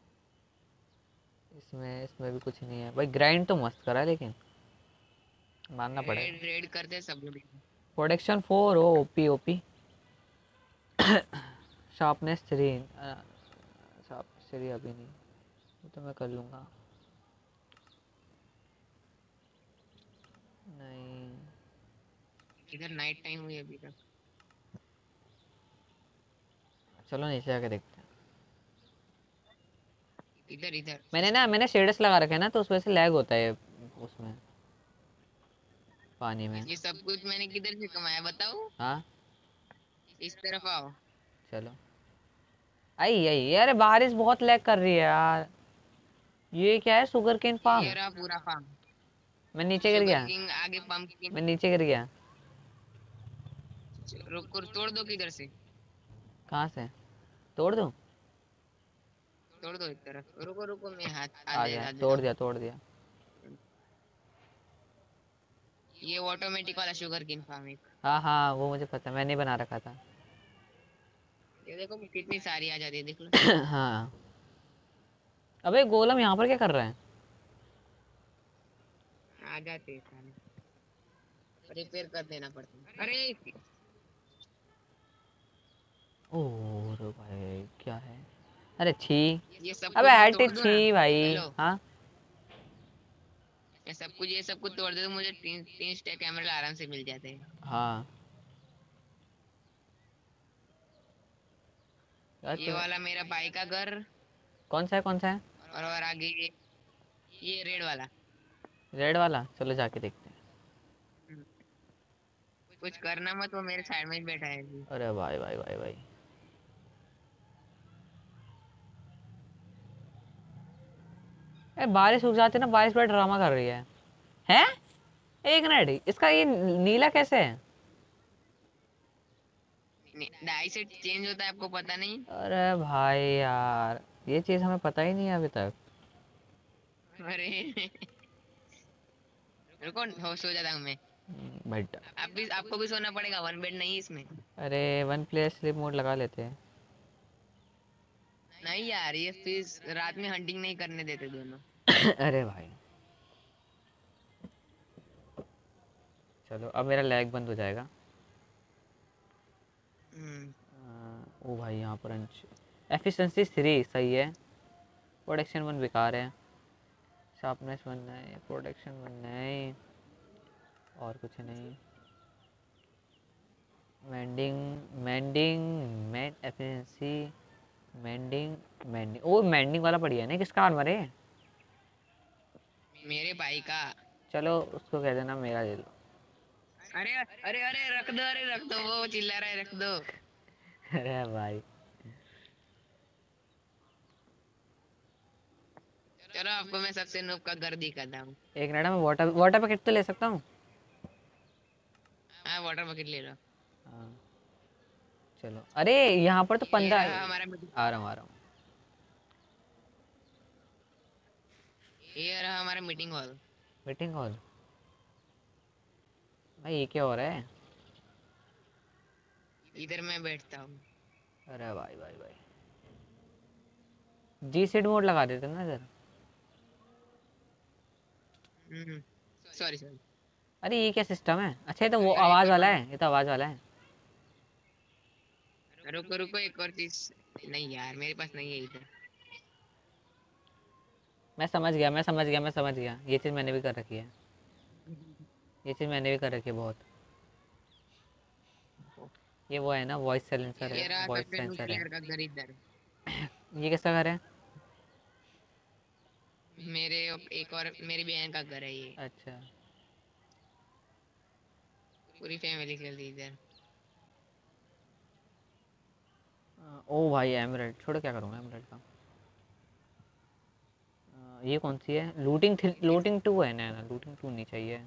Speaker 1: इसमें इसमें भी कुछ नहीं है। भाई ग्राइंड तो मस्त करा है लेकिन मानना पड़ेगा।
Speaker 3: रेड रेड करते हैं सब लोग।
Speaker 1: प्रोडक्शन फोर ओ OP OP. Sharpness three. Sharpness three अभी नहीं वो तो मैं कर लूँगा। नहीं
Speaker 3: इधर नाइट टाइम हुई अभी तक।
Speaker 1: चलो नीचे आके देखते हैं।
Speaker 3: इधर इधर।
Speaker 1: मैंने ना मैंने शेडर्स लगा रखे हैं ना तो उस वजह से लैग होता है उसमें पानी में।
Speaker 3: ये सब कुछ मैंने किधर से कमाया बताओ?
Speaker 1: हाँ
Speaker 3: इस तरफ आओ।
Speaker 1: चलो आई आई यार बारिश बहुत लैग कर रही है यार। ये क्या है शुगर केन फार्म।
Speaker 3: ये रहा पूरा फार्म।
Speaker 1: मैं नीचे गिर
Speaker 3: शुगर
Speaker 1: गया।
Speaker 3: किंग आगे पंपकिन।
Speaker 1: मैं नीचे गिर गया।
Speaker 3: रुको तोड़ दो किधर से।
Speaker 1: कहाँ से तोड़ दूँ।
Speaker 3: तोड़ दो एक तरफ। रुको रुको मैं हाथ
Speaker 1: आ
Speaker 3: हाथ दे
Speaker 1: गया
Speaker 3: हाथ देता
Speaker 1: तोड़
Speaker 3: हूँ।
Speaker 1: दिया तोड़ दिया।
Speaker 3: ये ऑटोमेटिक वाला शुगर किन फार्म एक।
Speaker 1: हाँ हाँ वो मुझे पता है, मैंने बना रखा था।
Speaker 3: ये देखो कितनी सारी आ जाती है, देख लो।
Speaker 1: हाँ। अबे गोलम यहाँ पर क्या कर रहा है?
Speaker 3: आ जाते हैं सारे, रिपेयर कर देना पड़ता है। अरे
Speaker 1: ओह भाई क्या है? अरे छी।
Speaker 3: ये सब
Speaker 1: अबे
Speaker 3: कुछ मैं
Speaker 1: हट
Speaker 3: तोड़ दूं ना।
Speaker 1: छी भाई।
Speaker 3: हेलो,
Speaker 1: हाँ।
Speaker 3: मैं सब कुछ ये सब कुछ तोड़ दे तो मुझे तीन तीन स्टैक कैमरे आराम से मिल जाते हैं।
Speaker 1: हाँ यार
Speaker 3: ये
Speaker 1: तुम्हें।
Speaker 3: वाला मेरा भाई का घर।
Speaker 1: कौन सा है कौन सा है?
Speaker 3: और और आगे ये ये रेड वाला।
Speaker 1: रेड वाला, चलो जाके देखते हैं।
Speaker 3: हम्म, कुछ करना मत, वो मेरे साइड में ही बैठा है अभी।
Speaker 1: अरे भाई भाई भाई भाई। ए बारिश रुक जाती है ना, बारिश बड़ा ड्रामा कर रही है। हैं? एक मिनट, इसका ये नीला कैसे है?
Speaker 3: डाई सेट चेंज होता है, आपको पता नहीं?
Speaker 1: अरे भाई यार, ये चीज़ हमें पता ही नहीं है अभी तक।
Speaker 3: अरे रुको, हो सो जाता हूँ मैं।
Speaker 1: बट
Speaker 3: आप भी, आपको भी सोना पड़ेगा, वन बेड नहीं इसमें।
Speaker 1: अरे वन प्लेयर स्लीप मोड लगा लेते हैं।
Speaker 3: नहीं यार, ये फिर रात में हंटिंग नहीं करने देते दोनों।
Speaker 1: अरे भाई चलो, अब मेरा लैग बंद हो जाएगा।
Speaker 3: हम्म,
Speaker 1: अ, ओ भाई यहाँ पर एफिशिएंसी थ्री सही है, प्रोडक्शन वन बेकार है, शार्पनेस वन नहीं, प्रोडक्शन वन नहीं, और कुछ नहीं। Mending mending mend efficiency, mending mending ओ मेंडिंग वाला बढ़िया है ना, किसका आर्मर है?
Speaker 3: मेरे भाई का।
Speaker 1: चलो उसको कह देना मेरा ले लो।
Speaker 3: अरे अरे अरे रख दो, अरे रख दो, वो चिल्ला रहा है, रख दो।
Speaker 1: अरे भाई
Speaker 3: चलो आपको मैं सबसे नूब का घर दिखाता हूँ।
Speaker 1: एक मिनट, मैं वाटर वाटर पैकेट तो ले सकता हूँ?
Speaker 3: हाँ, वाटर बकेट ले लो।
Speaker 1: हाँ चलो। अरे यहाँ पर तो
Speaker 3: ये
Speaker 1: पंद्रह।
Speaker 3: रहा हमारा मीटिंग,
Speaker 1: आ रहा हूँ आ रहा हूँ।
Speaker 3: ये रहा हमारा मीटिंग हॉल।
Speaker 1: Meeting hall? भाई ये क्या हो रहा है?
Speaker 3: इधर मैं बैठता हूँ।
Speaker 1: अरे भाई भाई भाई, जी सेट मोड लगा देते ना इधर।
Speaker 3: Hmm, sorry sorry.
Speaker 1: अरे ये क्या सिस्टम है? अच्छा ये तो वो
Speaker 3: अरे एक
Speaker 1: आवाज़
Speaker 3: और
Speaker 1: वाला
Speaker 3: बात,
Speaker 1: है, ये तो आवाज़ वाला है।
Speaker 3: रुको रुको, एक और चीज। नहीं यार, मेरे पास नहीं है इधर।
Speaker 1: मैं समझ गया मैं समझ गया मैं समझ गया, ये चीज़ मैंने भी कर रखी है। ये चीज़ मैंने भी कर रखी है बहुत। ये वो है ना, वॉइस साइलेंसर
Speaker 3: ये
Speaker 1: है,
Speaker 3: रहा
Speaker 1: वॉइस
Speaker 3: सबसे
Speaker 1: सेंसर है।
Speaker 3: न्यूक्लियर का घर इधर।
Speaker 1: ये किसका घर है?
Speaker 3: मेरे एक और मेरी बहन का घर है ये।
Speaker 1: अच्छा।
Speaker 3: पूरी फैमिली के लिए इधर।
Speaker 1: अ, ओ भाई एमराल्ड, छोड़ो क्या करूँगा एमराल्ड का। अ, ये कौन सी है? लूटिंग थ्री, लूटिंग टू है ना? ना लूटिंग टू नहीं चाहिए।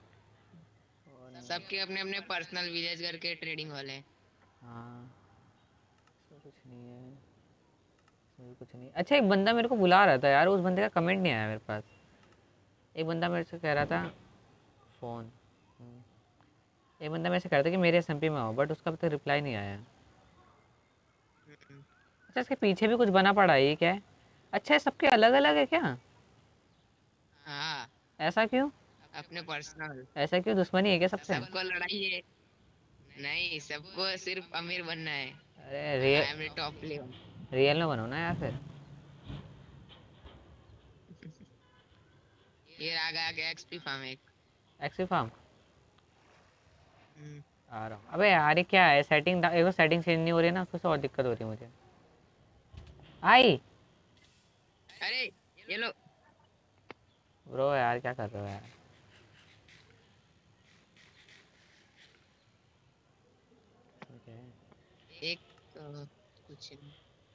Speaker 3: सबके अपने अपने पर्सनल विलेज घर के ट्रेडिंग हॉल है।
Speaker 1: हाँ इसमें कुछ नहीं है, इसमें भी कुछ नहीं। अच्छा एक बंदा मेरे को बुला रहा था यार, उस बंदे का कमेंट नहीं आया मेरे पास। एक बंदा मेरे से कह रहा था फ़ोन, एक बंदा मेरे से कह रहा था कि मेरे एसएमपी में आओ, बट उसका अभी तक रिप्लाई नहीं आया।
Speaker 3: हम्म,
Speaker 1: अच्छा इसके पीछे भी कुछ बना पड़ा है, ये क्या है? अच्छा ये सबके अलग अलग है क्या?
Speaker 3: हाँ,
Speaker 1: ऐसा क्यों?
Speaker 3: अपने पर्सनल।
Speaker 1: ऐसा क्यों, दुश्मनी है क्या सबसे?
Speaker 3: सबको लड़ाई है। नहीं, सबको सिर्फ अमीर बनना है।
Speaker 1: अरे
Speaker 3: I
Speaker 1: real,
Speaker 3: am top level.
Speaker 1: Real में बनो ना यार फिर।
Speaker 3: ये आगे आगे एक्सपी फार्म एक।
Speaker 1: एक्सी फार्म
Speaker 3: हम्म,
Speaker 1: आ रहा हूँ। अबे यार ये क्या है, सेटिंग एक सेटिंग चेंज नहीं हो रही है ना, उससे और दिक्कत हो रही है मुझे। आई
Speaker 3: अरे ये लो।
Speaker 1: ब्रो यार क्या कर रहे हो यार? ठीक है।
Speaker 3: एक अ, कुछ नहीं।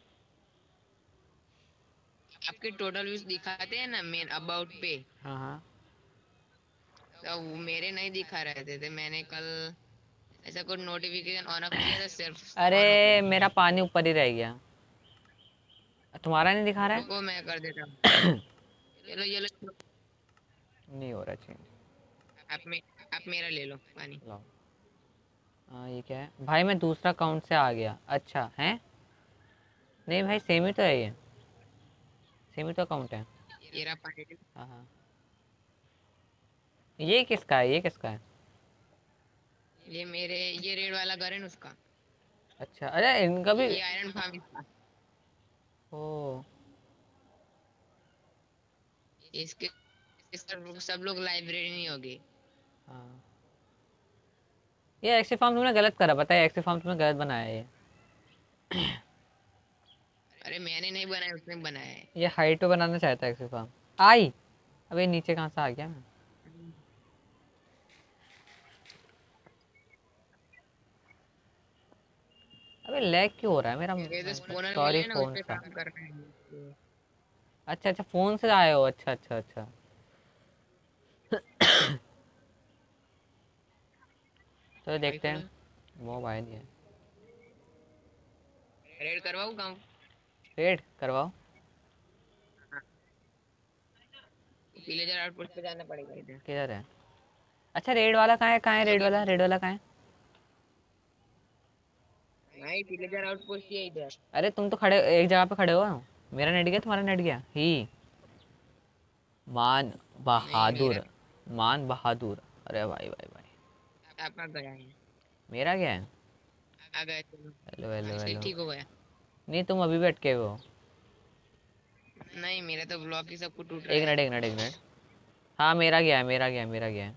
Speaker 3: आपके टोटल व्यूज दिखाते हैं ना मेन अबाउट पे?
Speaker 1: हाँ हाँ।
Speaker 3: तो वो मेरे नहीं दिखा रहे थे, थे मैंने कल ऐसा कुछ नोटिफिकेशन ऑन ऑफ किया था, सिर्फ ऑन ऑफ
Speaker 1: अरे
Speaker 3: हुआ।
Speaker 1: मेरा पानी ऊपर ही रह गया, तुम्हारा नहीं दिखा रहा
Speaker 3: रुको मैं कर देता हूँ।
Speaker 1: है?
Speaker 3: ये लो ये लो।
Speaker 1: नहीं हो रहा चेंज।
Speaker 3: आप में आप मेरा ले लो पानी।
Speaker 1: लाओ। हाँ ये क्या है भाई, मैं दूसरा अकाउंट से आ गया। अच्छा है, नहीं भाई सेम ही तो है ये, सेम ही तो अकाउंट है।
Speaker 3: ये रहा पानी।
Speaker 1: हाँ हाँ, ये किसका है, ये किसका है?
Speaker 3: ये मेरे, ये रेड वाला घर है ना उसका।
Speaker 1: अच्छा, अरे इनका भी।
Speaker 3: ये आयरन फार्म इसका।
Speaker 1: ओ
Speaker 3: इसके सब सब लोग लाइब्रेरी नहीं होगी।
Speaker 1: हाँ, ये एक्सी फार्म तुमने गलत करा, पता है, एक्सी फार्म तुमने गलत बनाया है ये।
Speaker 3: अरे मैंने नहीं बनाया, उसने बनाया है।
Speaker 1: ये हाइट पे बनाना चाहता है एक्सी फार्म। आई, अबे नीचे कहाँ से आ गया मैं? अबे लैग क्यों हो रहा है मेरा?
Speaker 3: ये जो स्पोनर
Speaker 1: सॉरी
Speaker 3: मिले हैं ना उस
Speaker 1: फोन
Speaker 3: पे
Speaker 1: का।
Speaker 3: काम कर रहे हैं।
Speaker 1: अच्छा अच्छा, फोन से आए हो, अच्छा अच्छा अच्छा। तो
Speaker 3: भाई
Speaker 1: देखते
Speaker 3: खोलो,
Speaker 1: हैं। वो भाई नहीं है।
Speaker 3: रेड करवाऊँ गाँव।
Speaker 1: रेड करवाओ।
Speaker 3: विलेजर आउटपोस्ट पे जाना पड़ेगा इधर।
Speaker 1: किधर है? अच्छा रेड वाला कहाँ है, कहाँ है रेड वाला, रेड वाला कहाँ है?
Speaker 3: भाई विलेजर आउटपोस्ट ही है इधर।
Speaker 1: अरे तुम तो खड़े एक जगह पे खड़े हो। मेरा नेट गया, तुम्हारा नेट गया ही। मान
Speaker 3: नहीं मेरा
Speaker 1: बहादुर, मान बहादुर। अरे भाई भाई भाई,
Speaker 3: आपका गया है।
Speaker 1: मेरा क्या है?
Speaker 3: आ गया चलो।
Speaker 1: हेलो
Speaker 3: हाँ
Speaker 1: हेलो
Speaker 3: इसलिए
Speaker 1: हेलो।
Speaker 3: ठीक हो गया।
Speaker 1: नहीं तुम अभी भी अटके हुए हो।
Speaker 3: नहीं मेरा तो ब्लॉक ही सब कुछ टूट रहा
Speaker 1: एक
Speaker 3: है।
Speaker 1: मिनट एक मिनट एक मिनट। हाँ मेरा गया है, मेरा गया है, मेरा गया है,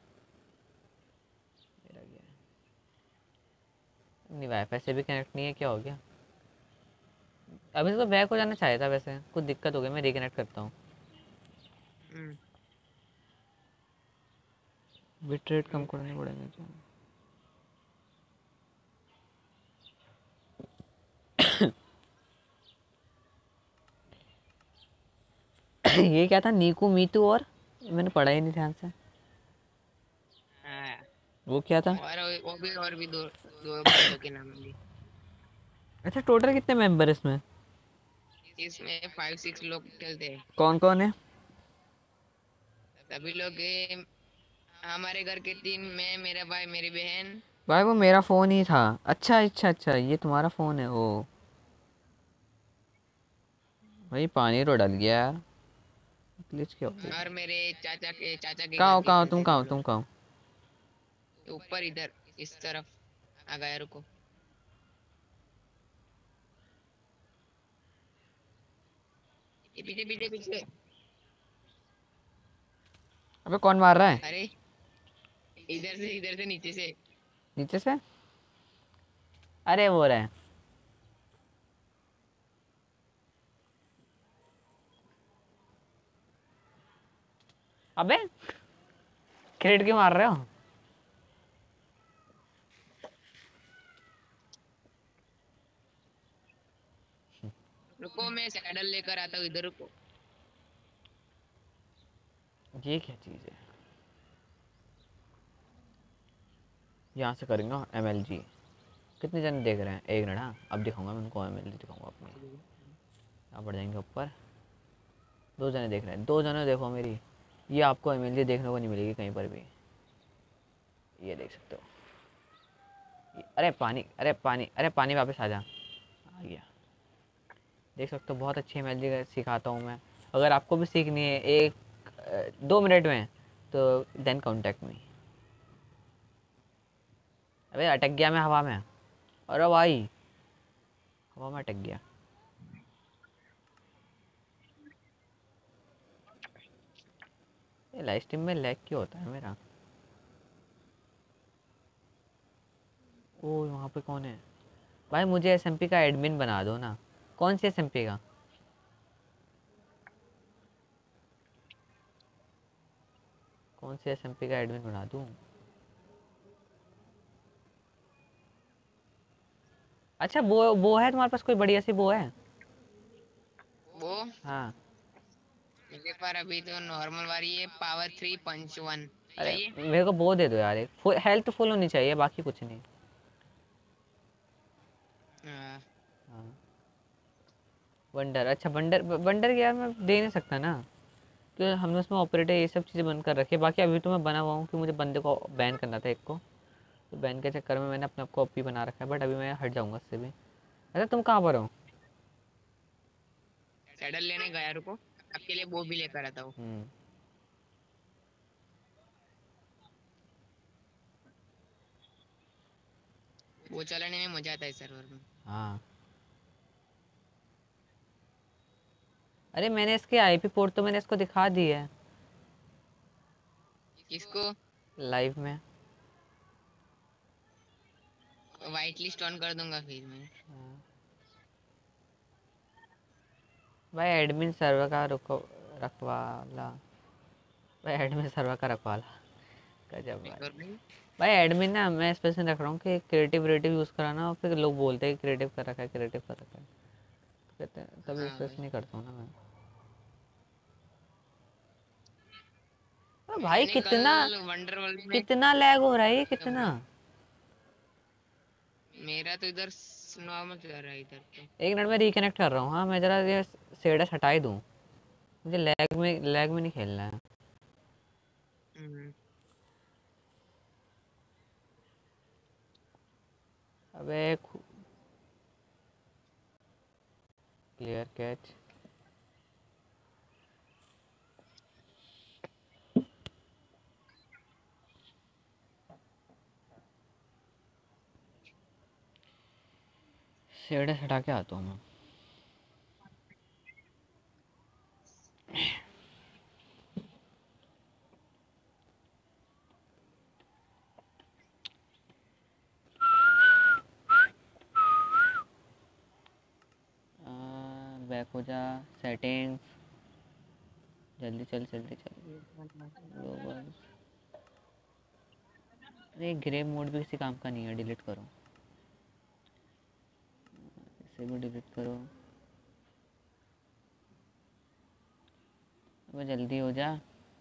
Speaker 1: मेरा गया है। नहीं वाईफाई से भी कनेक्ट नहीं है, क्या हो गया? अभी से तो बैक हो जाना चाहिए था, वैसे कुछ दिक्कत हो गई, मैं रिकनेक्ट करता हूँ।
Speaker 3: हम्म,
Speaker 1: बिट रेट कम करने पड़ेंगे क्या? ये क्या था, नीकू मीतू और? मैंने पढ़ा ही नहीं ध्यान से।
Speaker 3: हाँ।
Speaker 1: वो क्या था?
Speaker 3: और वो भी और भी दो दो बंदों के नाम भी।
Speaker 1: अच्छा टोटल कितने मेंबर इसमें?
Speaker 3: इसमें फाइव सिक्स लोग खेलते हैं।
Speaker 1: कौन कौन है?
Speaker 3: सभी लोग ये हमारे घर के तीन, मैं, मेरा भाई, मेरी बहन।
Speaker 1: भाई वो मेरा फ़ोन ही था। अच्छा अच्छा अच्छा, ये तुम्हारा फ़ोन है। ओ भाई पानी तो डल गया यार, ग्लिच क्या हो गया?
Speaker 3: और मेरे चाचा के चाचा के
Speaker 1: कहाँ
Speaker 3: घर
Speaker 1: हो
Speaker 3: के
Speaker 1: कहाँ हो
Speaker 3: खेलते
Speaker 1: तुम,
Speaker 3: हैं
Speaker 1: कहाँ
Speaker 3: सब
Speaker 1: हो
Speaker 3: लोग।
Speaker 1: तुम, कहाँ हो?
Speaker 3: तो ऊपर इधर इस तरफ आ गया, रुको। ये पीछे पीछे पीछे।
Speaker 1: अबे कौन मार रहा है?
Speaker 3: अरे इधर से इधर से नीचे से।
Speaker 1: नीचे से? अरे वो रहे। अबे क्रेड क्यों मार रहे हो?
Speaker 3: रुको मैं सैडल लेकर आता हूँ, इधर रुको।
Speaker 1: ये क्या चीज़ है? यहाँ से करेंगे एम एल जी। कितने जन देख रहे हैं? एक मिनट, हाँ अब दिखाऊंगा मैं उनको, एम एल जी दिखाऊंगा अपनी। यहाँ बढ़ जाएंगे ऊपर। दो जने देख रहे हैं, दो जने देखो मेरी। ये आपको एम एल जी देखने को नहीं मिलेगी कहीं पर भी। ये देख सकते हो। ये- अरे पानी, अरे पानी, अरे पानी वापस आ जा। आ गया। देख सकते हो बहुत अच्छी एम एल जी सिखाता हूँ मैं। अगर आपको भी सीखनी है एक अ, दो मिनट में, तो देन कॉन्टेक्ट मी। अबे अटक गया मैं हवा में। अरे भाई हवा में अटक गया। ये लाइव स्ट्रीम में लैग क्यों होता है मेरा? ओ वहाँ पे कौन है? भाई मुझे एस एम पी का एडमिन बना दो ना। कौन सी एस एम पी का? कौन सी एस एम पी का एडमिन बना दूँ? अच्छा वो वो है तुम्हारे पास कोई बढ़िया सी वो है?
Speaker 3: वो
Speaker 1: हाँ।
Speaker 3: मेरे पर अभी तो नॉर्मल वाली है, पावर थ्री पंच वन।
Speaker 1: अरे
Speaker 3: चाहिए?
Speaker 1: मेरे को वो दे दो यार, एक फुल हेल्थ फुल होनी चाहिए, बाकी कुछ नहीं।
Speaker 3: हाँ।
Speaker 1: हाँ वंडर, अच्छा वंडर, वंडर यार मैं दे नहीं सकता ना, कि हमने उसमें ऑपरेटर ये सब चीज़ें बंद कर रखी है। बाकी अभी तो मैं बना हुआ हूँ कि मुझे बंदे को बैन करना था एक को, तो बैन के चक्कर में मैंने अपने आप को ओपी बना रखा है, बट अभी मैं हट जाऊँगा उससे भी। अच्छा तुम कहाँ पर हो?
Speaker 3: सैडल लेने गया, रुको आपके लिए वो भी लेकर आता हूँ।
Speaker 1: हम्म,
Speaker 3: वो चलाने में मजा आता है सर्वर में।
Speaker 1: हाँ। अरे मैंने इसके आईपी पोर्ट तो मैंने इसको दिखा दी है
Speaker 3: किसको?
Speaker 1: लाइव में।
Speaker 3: वाइट लिस्ट ऑन कर दूंगा फिर मैं।
Speaker 1: भाई एडमिन सर्वर का रुको रखवाला, भाई एडमिन सर्वर का रखवाला, गजब
Speaker 3: एक
Speaker 1: भाई।
Speaker 3: और भाई।
Speaker 1: भाई एडमिन ना मैं स्पेशल रख रहा हूँ कि क्रिएटिव क्रिएटिव यूज़ कराना, और फिर लोग बोलते हैं कि क्रिएटिव कर रखा है, क्रिएटिव कर रखा है, तो कहते हैं, तभी
Speaker 3: हाँ
Speaker 1: स्पेस
Speaker 3: भाई।
Speaker 1: नहीं करता हूँ ना मैं। अरे भाई
Speaker 3: मैंने
Speaker 1: कितना
Speaker 3: कल वंडर वर्ल्ड में
Speaker 1: कितना लैग हो रहा है ये,
Speaker 3: क्या
Speaker 1: कितना।
Speaker 3: बोला? मेरा तो इधर नॉर्मल चल रहा है इधर तो।
Speaker 1: एक मिनट में रिकनेक्ट कर रहा हूँ। हाँ मैं ज़रा ये शेडस हटा ही दूँ, मुझे लैग में लैग में नहीं खेलना है।
Speaker 3: हम्म।
Speaker 1: अबे क्लियर कैच। शेडस हटा के आता हूँ मैं। बैक हो जा, सेटिंग्स, जल्दी चल जल्दी चल। ग्लोबल, अरे ग्रे मोड भी किसी काम का नहीं है, डिलीट करो, इसे भी डिलीट करो। अब जल्दी हो जा।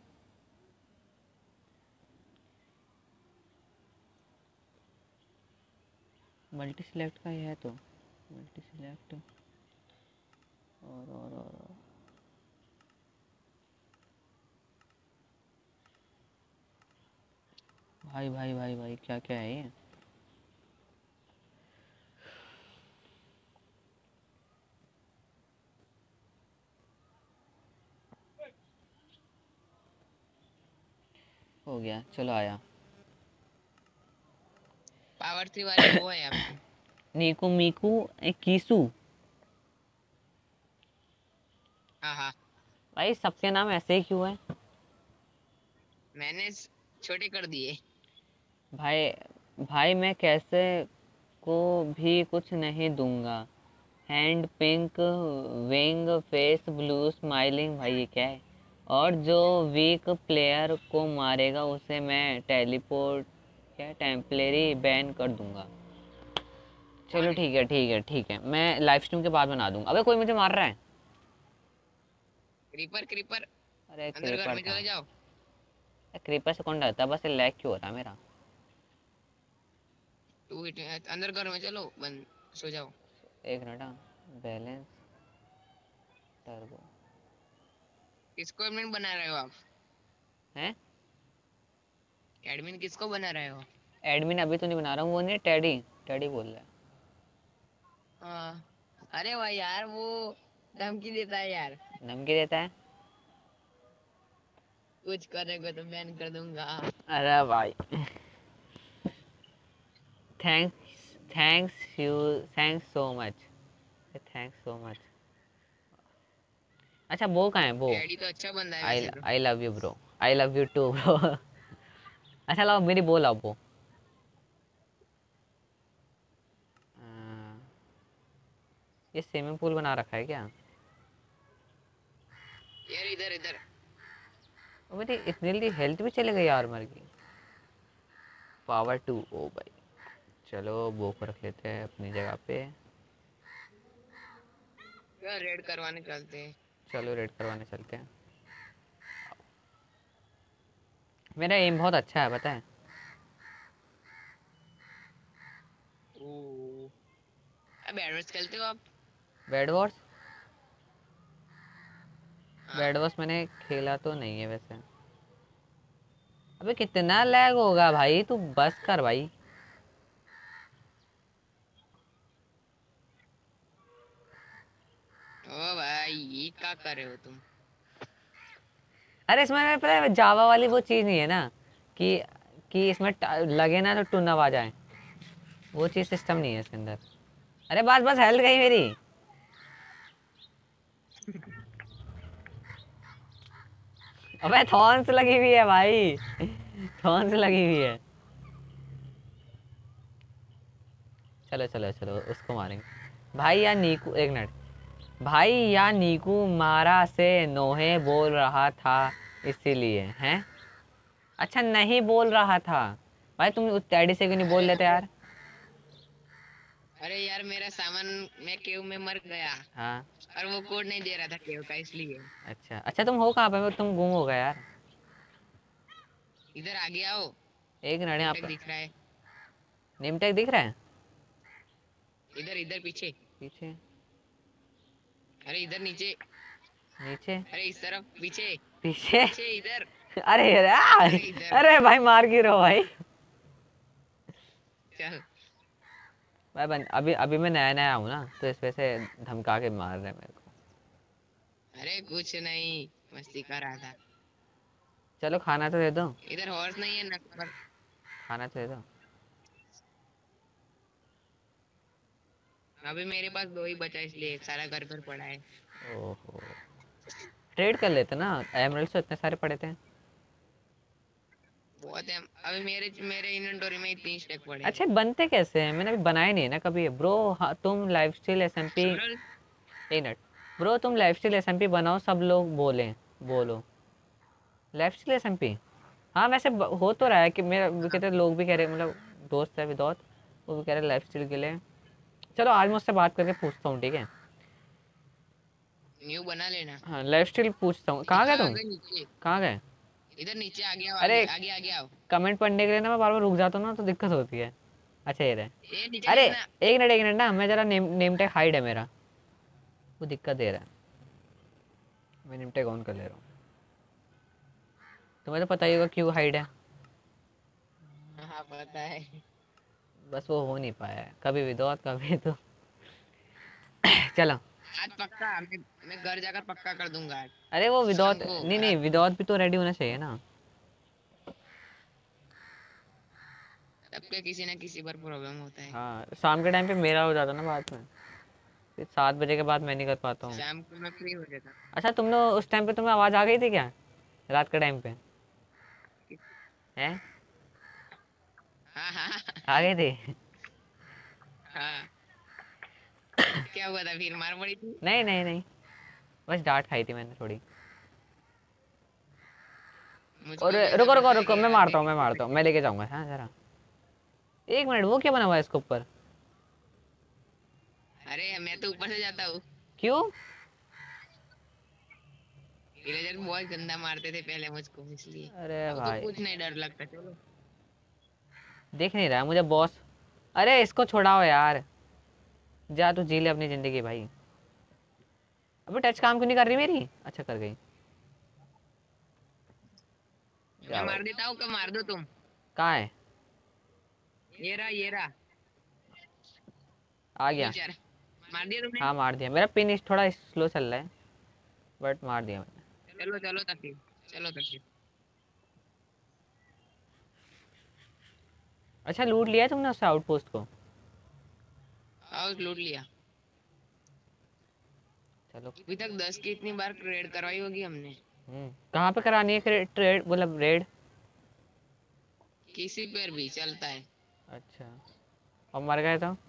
Speaker 1: मल्टी सिलेक्ट का ही है तो मल्टी सिलेक्ट, और और और, और। भाई भाई भाई भाई क्या क्या है ये। हो गया, चलो आया।
Speaker 3: पावर थ्री वाले वो है आपके?
Speaker 1: नीकू मीकू ए कीसू।
Speaker 3: हाँ हाँ।
Speaker 1: भाई सबके नाम ऐसे ही क्यों है?
Speaker 3: मैंने स- छोटे कर दिए।
Speaker 1: भाई भाई मैं कैसे को भी कुछ नहीं दूंगा। Hand pink, wing, face blue, smiling, भाई ये क्या है? और जो वीक प्लेयर को मारेगा उसे मैं टेलीपोर्ट, क्या टेम्पलेरी बैन कर दूंगा। चलो
Speaker 3: कौन है?
Speaker 1: ठीक है ठीक है ठीक है, मैं लाइव स्ट्रीम के बाद बना दूंगा। अबे कोई मुझे मार रहा है।
Speaker 3: Creeper creeper.
Speaker 1: अरे
Speaker 3: अंदर घर
Speaker 1: क्रीपर
Speaker 3: में
Speaker 1: था।
Speaker 3: चले जाओ।
Speaker 1: क्रीपर से कौन डरता है, बस लैग क्यों हो रहा है मेरा।
Speaker 3: टू हिट अंदर घर में चलो, बंद सो जाओ।
Speaker 1: एक मिनट, बैलेंस टर्बो
Speaker 3: किसको एडमिन बना रहे हो आप?
Speaker 1: है।
Speaker 3: एडमिन किसको बना रहे हो?
Speaker 1: एडमिन अभी तो नहीं बना रहा हूँ, वो नहीं टेडी, टेडी बोल रहा है।
Speaker 3: हाँ। अरे भाई यार वो धमकी देता है यार।
Speaker 1: धमकी देता है।
Speaker 3: कुछ करेगा तो बैन कर दूंगा।
Speaker 1: अरे भाई thanks thanks you, thanks so much, thanks so much. अच्छा वो कहाँ है वो?
Speaker 3: डैडी तो अच्छा बंदा है
Speaker 1: आई
Speaker 3: वैसे तो।
Speaker 1: I love you bro, I love you too bro. अच्छा लाओ मेरी बोल आप वो। ये स्विमिंग पूल बना रखा है क्या?
Speaker 3: यार इधर इधर।
Speaker 1: और मेरी इतनी जल्दी हेल्थ भी चले गई यार, मर गई। पावर टू, ओ भाई। चलो वो को रख लेते हैं अपनी जगह पे।
Speaker 3: यार रेड करवाने चलते हैं।
Speaker 1: चलो रेड करवाने चलते हैं। मेरा एम बहुत अच्छा है पता है।
Speaker 3: ओ अब एडवर्स खेलते हो आप?
Speaker 1: बेड वॉर्स,
Speaker 3: हाँ।
Speaker 1: बेड वॉस मैंने खेला तो नहीं है वैसे। अबे कितना लैग होगा भाई, तू बस कर भाई।
Speaker 3: ओ भाई ये क्या कर रहे हो तुम?
Speaker 1: अरे इसमें पता है जावा वाली वो चीज़ नहीं है ना कि कि इसमें ट- लगे ना तो टून आ जाए, वो चीज़ सिस्टम नहीं है इसके अंदर। अरे बस बस हेल्थ गई मेरी। अबे थॉर्न्स लगी हुई है भाई, थॉर्न्स लगी हुई है। चलो चलो चलो उसको मारेंगे भाई। या नीकू, एक मिनट भाई, या नीकू मारा से नोहे बोल रहा था इसीलिए हैं। अच्छा नहीं बोल रहा था भाई, तुम उस डैडी से क्यों नहीं बोल
Speaker 3: अरे
Speaker 1: लेते यार।
Speaker 3: अरे यार मेरा सामान मैं केव में मर गया
Speaker 1: हाँ।
Speaker 3: और वो कोड नहीं दे रहा था केव का, इसलिए।
Speaker 1: अच्छा अच्छा, तुम हो कहाँ पे, तुम गुम हो गए यार।
Speaker 3: इधर आगे आओ।
Speaker 1: एक मिनट यहाँ
Speaker 3: नेमटेक
Speaker 1: पे।
Speaker 3: दिख रहा है।
Speaker 1: नेम टैग दिख रहा है
Speaker 3: इधर इधर पीछे।
Speaker 1: पीछे?
Speaker 3: अरे इधर नीचे।
Speaker 1: नीचे?
Speaker 3: अरे इस तरफ पीछे।
Speaker 1: पीछे?
Speaker 3: पीछे इधर।
Speaker 1: अरे यार,
Speaker 3: अरे इधर।
Speaker 1: अरे भाई मार क्यों रहे हो भाई।
Speaker 3: चल।
Speaker 1: भाई बन, अभी अभी मैं नया नया हूँ ना, तो इस वजह से धमका के मार रहे हैं मेरे को।
Speaker 3: अरे कुछ नहीं, मस्ती कर रहा था।
Speaker 1: चलो खाना तो दे दो।
Speaker 3: इधर हॉर्स नहीं है ना पर।
Speaker 1: खाना तो दे दो।
Speaker 3: अभी मेरे पास दो ही बचा, इसलिए सारा घर घर पड़ा है।
Speaker 1: ओहो, ट्रेड कर लेते ना, एमरल्ड्स तो इतने सारे पड़े थे।
Speaker 3: बहुत है। अभी मेरे मेरे इन्वेंटरी में ही तीन स्टैक पड़े हैं।
Speaker 1: अच्छा बनते कैसे हैं, मैंने अभी बनाए नहीं है ना कभी ब्रो। हाँ तुम lifestyle S M P,
Speaker 3: emerald.
Speaker 1: एक मिनट ब्रो, तुम lifestyle S M P बनाओ, सब लोग बोलें, बोलो lifestyle S M P. हाँ वैसे ब- हो तो रहा है कि मेरा वो कहते हैं, लोग भी कह रहे, मतलब दोस्त है विदौत, वो भी कह रहे लाइफ स्टाइल के लिए। चलो आज मुझसे बात करके पूछता हूँ, ठीक है।
Speaker 3: न्यू बना लेना।
Speaker 1: हाँ लाइफ स्टाइल पूछता हूँ। कहाँ
Speaker 3: नीचे
Speaker 1: गए
Speaker 3: आ
Speaker 1: तुम,
Speaker 3: गए, नीचे।
Speaker 1: कहाँ गए?
Speaker 3: इधर नीचे आ गया, आगे
Speaker 1: अरे
Speaker 3: आगे आगे आओ।
Speaker 1: कमेंट पढ़ने के लिए ना मैं बार बार रुक जाता हूँ ना, तो दिक्कत होती है। अच्छा ये रहे।
Speaker 3: ये नीचे
Speaker 1: अरे
Speaker 3: गिरना।
Speaker 1: एक मिनट एक मिनट ना, मैं जरा नेम नेम टैग हाइड है मेरा, वो दिक्कत दे रहा है। मैं नेम टैग ऑन कर ले रहा हूँ। तुम्हें तो पता ही होगा क्यों हाइड है।
Speaker 3: हाँ पता है।
Speaker 1: बस वो हो नहीं पाया है, कभी विदौत कभी तो। चलो।
Speaker 3: आज पक्का मैं मैं घर जाकर पक्का कर दूंगा आज।
Speaker 1: अरे वो
Speaker 3: शाम
Speaker 1: विदौत
Speaker 3: को
Speaker 1: नहीं नहीं,
Speaker 3: रात को।
Speaker 1: विदौत भी तो रेडी होना चाहिए ना।
Speaker 3: सबके किसी ना किसी पर प्रॉब्लम होता है।
Speaker 1: हाँ शाम के टाइम पे मेरा हो जाता ना बाद में, फिर सात बजे के बाद मैं नहीं कर पाता हूँ।
Speaker 3: शाम को मैं फ्री हो जाता।
Speaker 1: अच्छा तुम लोग उस टाइम पे तुम्हें आवाज़ आ गई थी क्या, रात के टाइम पे? हैं?
Speaker 3: हाँ हाँ।
Speaker 1: आ गई थी?
Speaker 3: हाँ। क्या हुआ था फिर, मार पड़ी थी?
Speaker 1: नहीं नहीं नहीं, बस डांट खाई थी मैंने थोड़ी। और
Speaker 3: मुझको भी ऐसा
Speaker 1: रुको रुको
Speaker 3: लगता है
Speaker 1: रुको,
Speaker 3: कि
Speaker 1: मैं
Speaker 3: रात में
Speaker 1: मारता हूँ मैं
Speaker 3: किसी
Speaker 1: मारता हूँ,
Speaker 3: को-
Speaker 1: मैं लेके जाऊँगा हाँ जरा। एक मिनट, वो क्या बना हुआ है इसके ऊपर?
Speaker 3: अरे मैं तो ऊपर से जाता हूँ।
Speaker 1: क्यों?
Speaker 3: विलेजर बहुत गंदा मारते थे पहले मुझको, इसलिए।
Speaker 1: अरे
Speaker 3: अब तो
Speaker 1: भाई
Speaker 3: कुछ नहीं डर लगता, चलो।
Speaker 1: देख नहीं रहा है मुझे बॉस। अरे इसको छोड़ाओ यार, जा तू जी ले अपनी ज़िंदगी भाई। अबे टच काम क्यों नहीं कर रही मेरी? अच्छा कर गई।
Speaker 3: मैं
Speaker 1: जा भाई।
Speaker 3: मार देता हूँ, कब मार दो तुम।
Speaker 1: कहाँ है?
Speaker 3: ये रहा ये रहा।
Speaker 1: आ
Speaker 3: दो
Speaker 1: गया।
Speaker 3: चार। मार दिया तुमने।
Speaker 1: हाँ मार दिया, मेरा पिन इस थोड़ा स्लो चल रहा है, बट मार दिया मैंने।
Speaker 3: चलो चलो तक। चलो तक।
Speaker 1: अच्छा लूट लिया है तुमने उससे आउटपोस्ट को?
Speaker 3: आओ लूट लिया।
Speaker 1: चलो।
Speaker 3: अभी तक दस की इतनी बार रेड करवाई होगी हमने।
Speaker 1: हम्म कहाँ पे करानी है ट्रेड, मतलब रेड?
Speaker 3: किसी पर भी चलता है।
Speaker 1: अच्छा, और मर गए तो?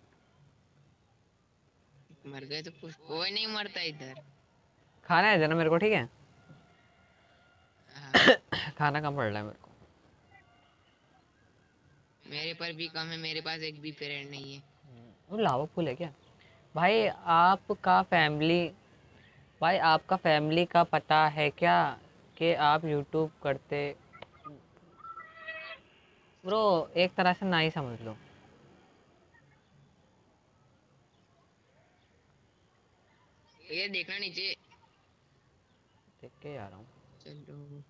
Speaker 3: मर गए तो कुछ, कोई नहीं मरता इधर।
Speaker 1: खाना है देना मेरे को, ठीक है।
Speaker 3: हाँ।
Speaker 1: खाना कम पड़ रहा है मेरे को।
Speaker 3: मेरे पर भी कम है, मेरे पास एक भी फ्रेंड नहीं है।
Speaker 1: वो लावा फूल है क्या? भाई आपका फैमिली, भाई आपका फैमिली का पता है क्या कि आप यूट्यूब करते? ब्रो एक तरह से ना ही समझ लो।
Speaker 3: ये देखना नीचे।
Speaker 1: देख के आ रहा हूँ।
Speaker 3: चलो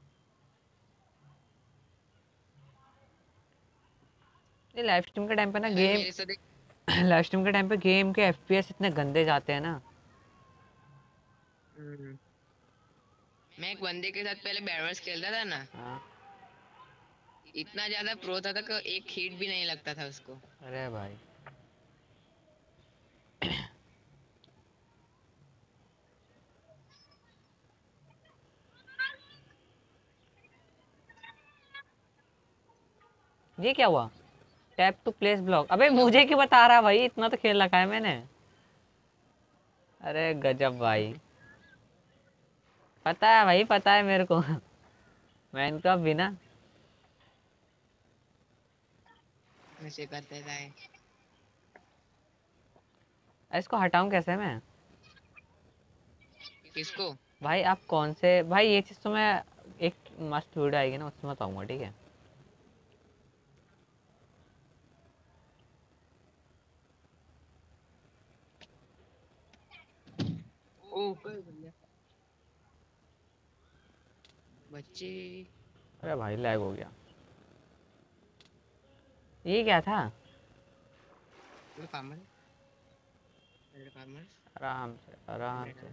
Speaker 1: ये लाइव स्ट्रीम के टाइम पे ना
Speaker 3: भाई
Speaker 1: गेम
Speaker 3: मेरे साथ एक
Speaker 1: लाइव स्ट्रीम के टाइम पे गेम के एफपीएस इतने गंदे जाते हैं ना।
Speaker 3: हम्म, मैं एक बंदे के साथ पहले बैरवर्स खेलता था ना,
Speaker 1: हाँ।
Speaker 3: इतना ज्यादा प्रो था, था कि एक हिट भी नहीं लगता था उसको।
Speaker 1: अरे भाई ये क्या हुआ? Tap to place block. अबे मुझे क्यों बता रहा भाई, इतना तो खेल रखा है मैंने। अरे गजब भाई, पता है भाई, पता है मेरे को। मैं इनका बिना
Speaker 3: ऐसे करते थे।
Speaker 1: इसको हटाऊं कैसे मैं?
Speaker 3: किसको?
Speaker 1: भाई आप कौन से भाई, ये चीज़ तो मैं एक मस्त वीडियो आएगी ना उसमें बताऊंगा, ठीक है?
Speaker 3: ओ बच्चे।
Speaker 1: अरे भाई लैग हो गया। ये क्या था?
Speaker 3: फार्मर फार्मर
Speaker 1: आराम से आराम से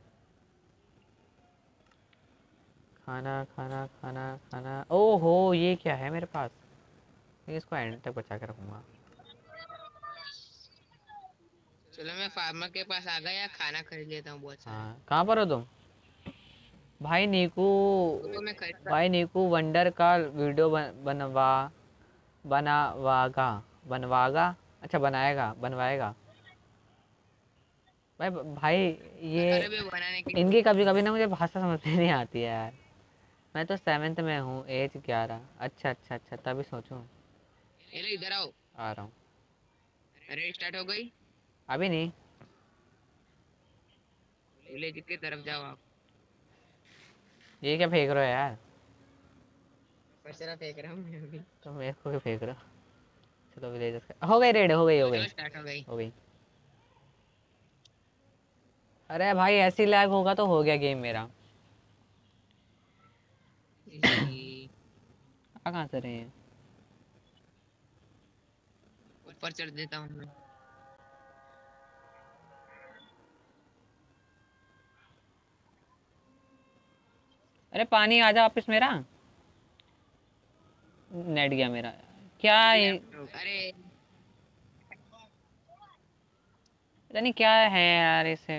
Speaker 1: खाना खाना खाना खाना। ओहो ये क्या है मेरे पास? मैं इसको एंड तक बचा के रखूंगा।
Speaker 3: चलो मैं फार्मर के पास आ गया, खाना खरीद लेता हूँ बहुत सारा।
Speaker 1: हाँ कहाँ पर हो तुम? भाई नीकू,
Speaker 3: तो मैं खरीदता।
Speaker 1: भाई नीकू वंडर का वीडियो बन, बनवा बनावागा बनवागा अच्छा बनाएगा बनवाएगा। भाई भाई ये
Speaker 3: अरे वे बनाने के लिए।
Speaker 1: इनकी कभी कभी ना मुझे भाषा समझ में नहीं आती है यार। मैं तो सेवेंथ में हूँ, एज ग्यारह। अच्छा अच्छा अच्छा तभी सोचूं।
Speaker 3: ये लो इधर आओ।
Speaker 1: आ रहा हूँ।
Speaker 3: रेड स्टार्ट हो गई।
Speaker 1: अभी नहीं।
Speaker 3: विलेज की तरफ जाओ आप।
Speaker 1: ये क्या फेंक रहे हो यार?
Speaker 3: कचरा फेंक रहा हूँ मैं अभी।
Speaker 1: तो मेरे को क्यों फेंक रहे हो? चलो विलेजर्स का हो गई, रेड हो गई हो
Speaker 3: चलो
Speaker 1: गई
Speaker 3: चलो स्टार्ट हो गई।
Speaker 1: हो गई। अरे भाई ऐसी लैग होगा तो हो गया गेम मेरा।
Speaker 3: ई,
Speaker 1: आ कहाँ से रहे हैं?
Speaker 3: ऊपर चढ़ देता हूँ मैं।
Speaker 1: अरे पानी आ जा वापस मेरा। नेट गया मेरा। क्या ये
Speaker 3: लैपटॉप अरे।
Speaker 1: पता नहीं क्या है यार इसे।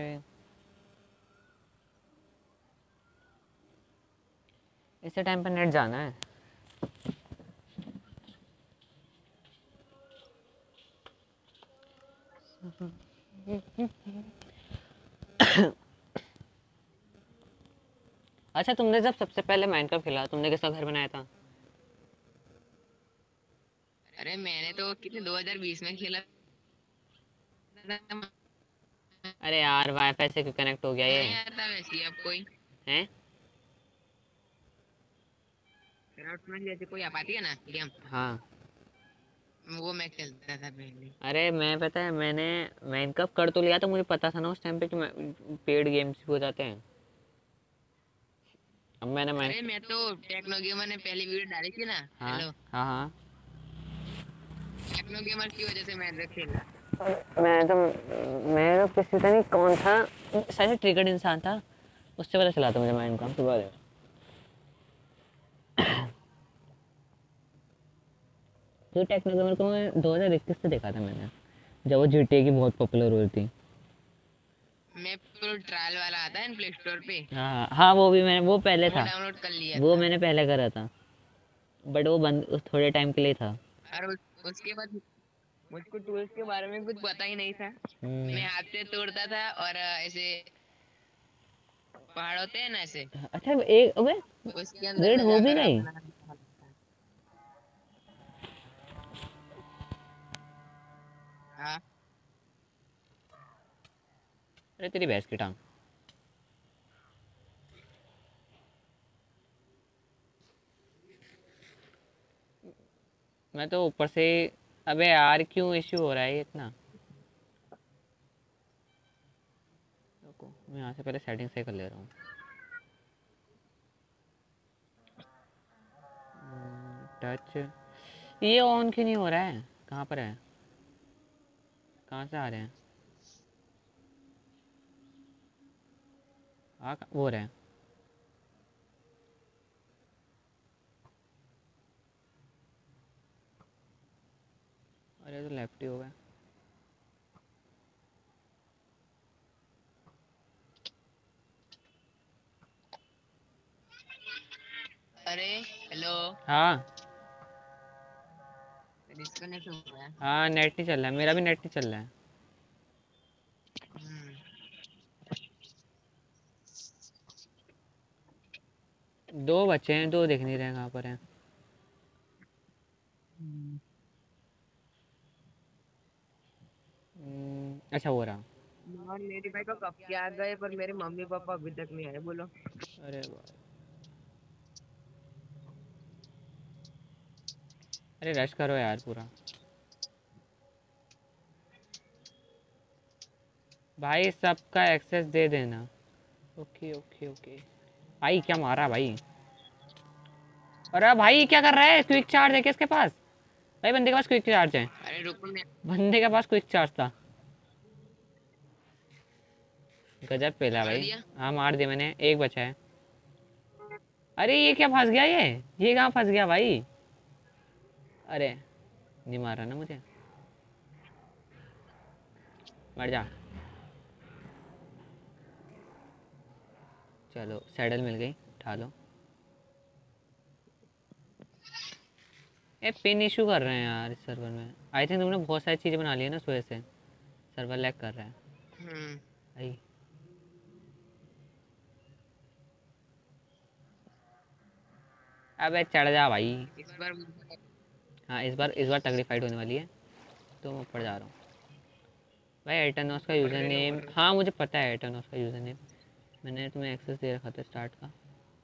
Speaker 1: इसे टाइम पर नेट जाना है। अच्छा तुमने जब सबसे पहले माइनक्राफ्ट खेला तुमने किसका घर बनाया था?
Speaker 3: अरे मैंने तो कितने दो हज़ार बीस में खेला था।
Speaker 1: अरे यार वाईफाई से क्यों कनेक्ट हो गया ये?
Speaker 3: नहीं आता वैसे अब कोई।
Speaker 1: हैं?
Speaker 3: राउट में जैसे कोई आ पाती है ना गेम,
Speaker 1: हाँ।
Speaker 3: वो मैं खेलता था पहले।
Speaker 1: अरे मैं पता है मैंने माइनक्राफ्ट कर तो लिया था, मुझे पता था ना उस टाइम पे कि पेड गेम्स भी हो जाते हैं। अब मैंने माइन
Speaker 3: अरे मैं तो टेक्नो गेमर ने पहली वीडियो डाली थी ना।
Speaker 1: हाँ
Speaker 3: हेलो।
Speaker 1: हाँ हाँ।
Speaker 3: टेक्नो गेमर की वजह से मैं तो खेला।
Speaker 1: मैं तो मैं तो किसी पता नहीं कौन था, शायद ट्रिगर्ड इंसान था, उससे पता चला था मुझे माइनक्राफ्ट के बारे में। जो टेक्नोग्रामर को मैं दो हज़ार इक्कीस से देखा था मैंने, जब वो जीटीए की बहुत पॉपुलर हुई थी।
Speaker 3: मैं प्रो ट्रायल वाला आता है ना प्ले स्टोर पे,
Speaker 1: हाँ हाँ वो भी मैंने, वो पहले
Speaker 3: वो
Speaker 1: था।
Speaker 3: डाउनलोड कर लिया
Speaker 1: वो
Speaker 3: था।
Speaker 1: मैंने पहले करा था, बट वो बंद उस थोड़े टाइम के लिए था।
Speaker 3: और उस, उसके बाद मुझको टूल्स के बारे में कुछ पता ही नहीं था।
Speaker 1: हम्म।
Speaker 3: मैं हाथ से तोड़ता था और अ, ऐसे पहाड़ होते हैं ना ऐसे,
Speaker 1: अच्छा एक अबे
Speaker 3: उसके अंदर
Speaker 1: रेड
Speaker 3: में
Speaker 1: हो भी
Speaker 3: जाकर
Speaker 1: गई।
Speaker 3: अपना। हाँ।
Speaker 1: अरे तेरी भैंस की टांग। मैं तो ऊपर से, अबे यार क्यों इश्यू हो रहा है ये इतना? रुको मैं यहाँ से पहले सेटिंग सही कर ले रहा हूँ। टच ये ऑन क्यों नहीं हो रहा है? कहाँ पर है? कहाँ से आ रहे हैं? आ वो रहे हैं। अरे तो लेफ्ट ही हो गया।
Speaker 3: अरे हेलो,
Speaker 1: हाँ
Speaker 3: डिस्कनेक्ट हो गया।
Speaker 1: हाँ नेट नहीं चल रहा है, मेरा भी नेट नहीं चल रहा है।
Speaker 3: हम्म,
Speaker 1: दो बच्चे हैं, दो दिख नहीं रहे कहाँ पर हैं। हम्म, अच्छा हो रहा।
Speaker 4: और मेरे भाई को कब के आ गए, पर मेरे मम्मी पापा अभी तक नहीं आए। बोलो।
Speaker 1: अरे भाई, अरे रश करो यार पूरा। भाई सबका एक्सेस दे देना। Okay okay okay. भाई क्या मारा भाई? अरे भाई क्या कर रहा है? क्विक चार्ज है क्या इसके पास? भाई बंदे के पास क्विक चार्ज है।
Speaker 3: अरे रुको मैं।
Speaker 1: बंदे के पास क्विक चार्ज था। गजब पेला
Speaker 3: मार
Speaker 1: भाई।
Speaker 3: दिया।
Speaker 1: हाँ मार दिया मैंने, एक बचा है। अरे ये क्या फंस गया? ये ये कहाँ फंस गया भाई? अरे नहीं मारा ना मुझे। मर जा। चलो सैडल मिल गई, उठा लो। ए पिन इशू कर रहे हैं यार इस सर्वर में। आई थिंक तुमने बहुत सारी चीज़ें बना ली है ना, इस वजह से सर्वर लैग कर रहा है।
Speaker 3: हम्म,
Speaker 1: आई अबे चढ़ जा भाई।
Speaker 3: इस बार
Speaker 1: हाँ इस बार इस बार तगड़ी फाइट होने वाली है, तो मैं ऊपर जा रहा हूँ। भाई एटनॉस का यूज़र
Speaker 3: ले लो
Speaker 1: नेम,
Speaker 3: और-
Speaker 1: हाँ मुझे पता है एटनॉस का यूज़र नेम। मैंने तुम्हें एक्सेस दे रखा था स्टार्ट का।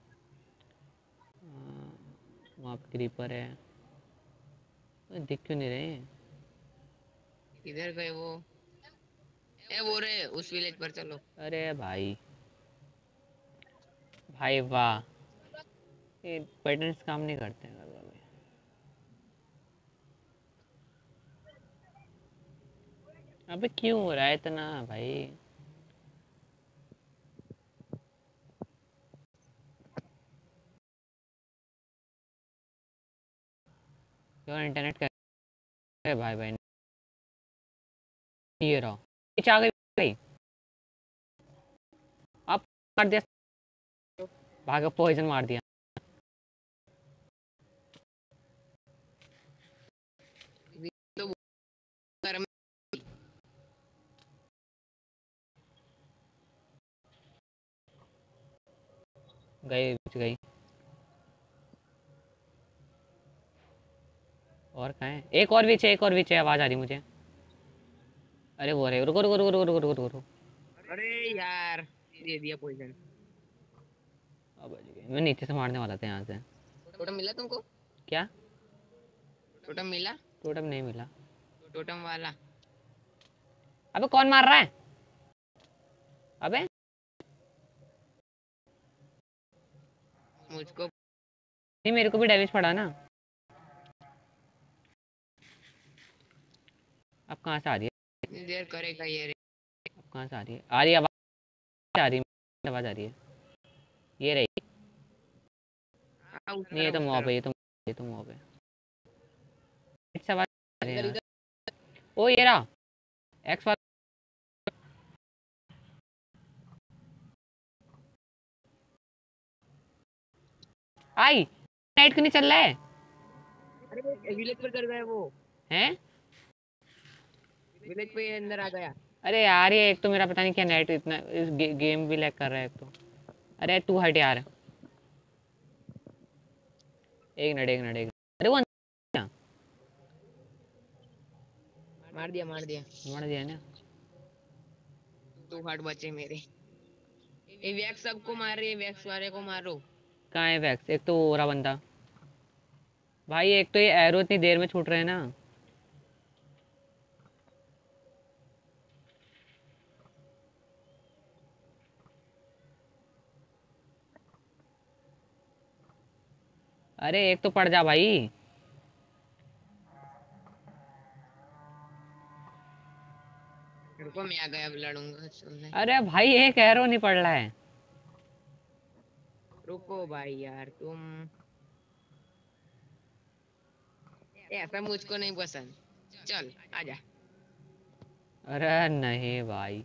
Speaker 1: हाँ, वहाँ पे क्रीपर है। ओए, दिख क्यों नहीं रहे हैं?
Speaker 3: इधर गए वो। ए वो रहे उस विलेज पर, चलो।
Speaker 1: अरे भाई, भाई वाह, ये बटन्स काम नहीं करते हैं कभी। अबे क्यों हो रहा है इतना भाई? यार इंटरनेट का है भाई भाई। ये रहा, नीचे आ गई गई। अब मार दिया, भागा पॉइजन मार दिया।
Speaker 3: तो वो घर में
Speaker 1: गई बच गई। और कहाँ है? एक और बीच है, एक और बीच है, आवाज़ आ रही मुझे। अरे वो रहे, रुको रुको रुको रुको रुको रुको रुको।
Speaker 4: अरे यार, दे दिया पॉइजन।
Speaker 1: अब बच गई। मैं नीचे से मारने वाला था यहाँ से।
Speaker 3: टोटम मिला तुमको?
Speaker 1: क्या?
Speaker 3: टोटम मिला?
Speaker 1: टोटम नहीं मिला।
Speaker 3: टोटम वाला।
Speaker 1: अबे कौन मार रहा है? अबे
Speaker 3: मुझको
Speaker 1: नहीं, मेरे को भी डैमेज पड़ा ना। अब कहाँ से आ रही है?
Speaker 3: देर करेगा ये रे।
Speaker 1: अब कहाँ से आ रही है? आ रही है आवाज़, आ रही है आवाज़ आ रही है। ये रही।
Speaker 4: हाँ, उस
Speaker 1: नहीं ये
Speaker 4: तरफ
Speaker 1: तो
Speaker 4: उस
Speaker 1: मॉब
Speaker 4: तरफ।
Speaker 1: है, ये तो ये तो मॉब है। इट्स आवाज़ आ रही है
Speaker 3: इधर
Speaker 1: यार।
Speaker 3: इधर।
Speaker 1: ओ ये रहा एक्स वाला। आई नेट क्यों नहीं चल रहा है?
Speaker 4: अरे विलेज पर कर गए वो।
Speaker 1: हैं?
Speaker 4: विलेज पे अंदर आ गया।
Speaker 1: अरे यार ये एक तो मेरा पता नहीं क्या नेट इतना इस गे, गेम भी लैग कर रहा है एक तो। अरे तू हट यार। एक मिनट एक मिनट एक मिनट। अरे वो अंदर
Speaker 4: मार दिया मार दिया।
Speaker 1: मार दिया ना।
Speaker 3: तू हट बचे मेरे। ये वैक्स सबको मार रही है, वैक्स वाले को मारो।
Speaker 1: कहाँ है वैक्स? एक तो वो रहा बंदा। भाई एक तो ये एरो इतनी देर में छूट रहे हैं ना। अरे एक तो पड़ जा भाई।
Speaker 3: रुको मैं आ गया, अब लड़ूंगा सुनने।
Speaker 1: अरे भाई एक एरो नहीं पड़ रहा है।
Speaker 3: रुको भाई यार तुम, ए, ऐसा मुझको नहीं पसंद। चल आजा।
Speaker 1: अरे नहीं भाई,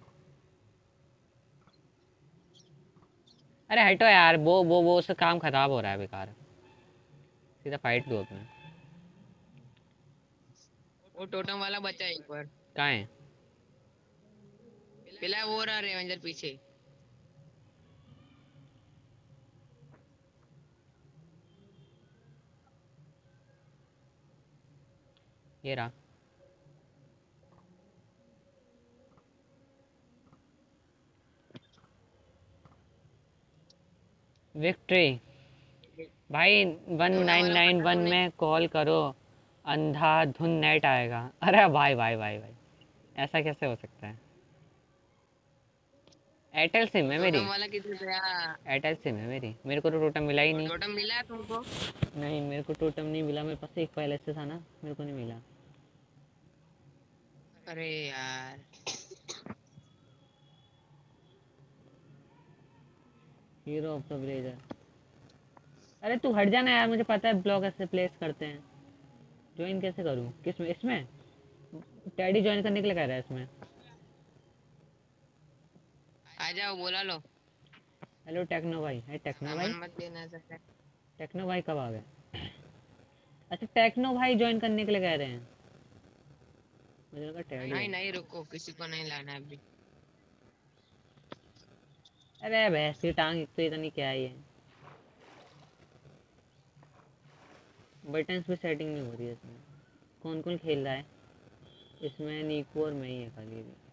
Speaker 1: अरे हटो यार, वो वो वो उसका काम खराब हो रहा है बेकार। सीधा फाइट दो अपने।
Speaker 3: वो टोटम वाला बचा एक बार।
Speaker 1: कहाँ है?
Speaker 3: पिला वो रहा रेवेंजर पीछे।
Speaker 1: ये रहा। विक्ट्री भाई। वन नाइन
Speaker 3: वाला
Speaker 1: नाइन
Speaker 3: पता
Speaker 1: वन
Speaker 3: तूने?
Speaker 1: में कॉल करो, अंधाधुन नेट आएगा। अरे भाई भाई भाई भाई, ऐसा कैसे हो सकता है? एयरटेल सिम है मेरी।
Speaker 3: टोटम वाला कितने पे यार?
Speaker 1: एयरटेल सिम है मेरी, मेरे को तो टोटम मिला ही नहीं।
Speaker 3: टोटम मिला है तुमको?
Speaker 1: नहीं मेरे को टोटम नहीं मिला, मेरे पास एक पहले से था ना, मेरे को नहीं मिला।
Speaker 3: अरे यार
Speaker 1: हीरो ऑफ द ब्लेजर। अरे तू हट जाना यार, मुझे पता है ब्लॉग ऐसे प्लेस करते हैं। ज्वाइन कैसे करूँ? किस में? इसमें टैडी ज्वाइन करने के लिए कह रहा है इसमें।
Speaker 3: आ जाओ, बोला लो।
Speaker 1: हेलो टेक्नो भाई। है टेक्नो भाई?
Speaker 3: सामान मत देना सर।
Speaker 1: टेक्नो भाई कब आ गए? अच्छा टेक्नो भाई ज्वाइन करने के लिए कह रहे हैं, मुझे लगा टैडी।
Speaker 3: नहीं नहीं रुको, किसी को नहीं लाना अभी।
Speaker 1: अरे भैंस की टांग, एक तो इतनी क्या ही है। बटन्स पे सेटिंग नहीं हो रही है इसमें। कौन कौन खेल रहा है इसमें? नीकू और मैं ही है खाली भी।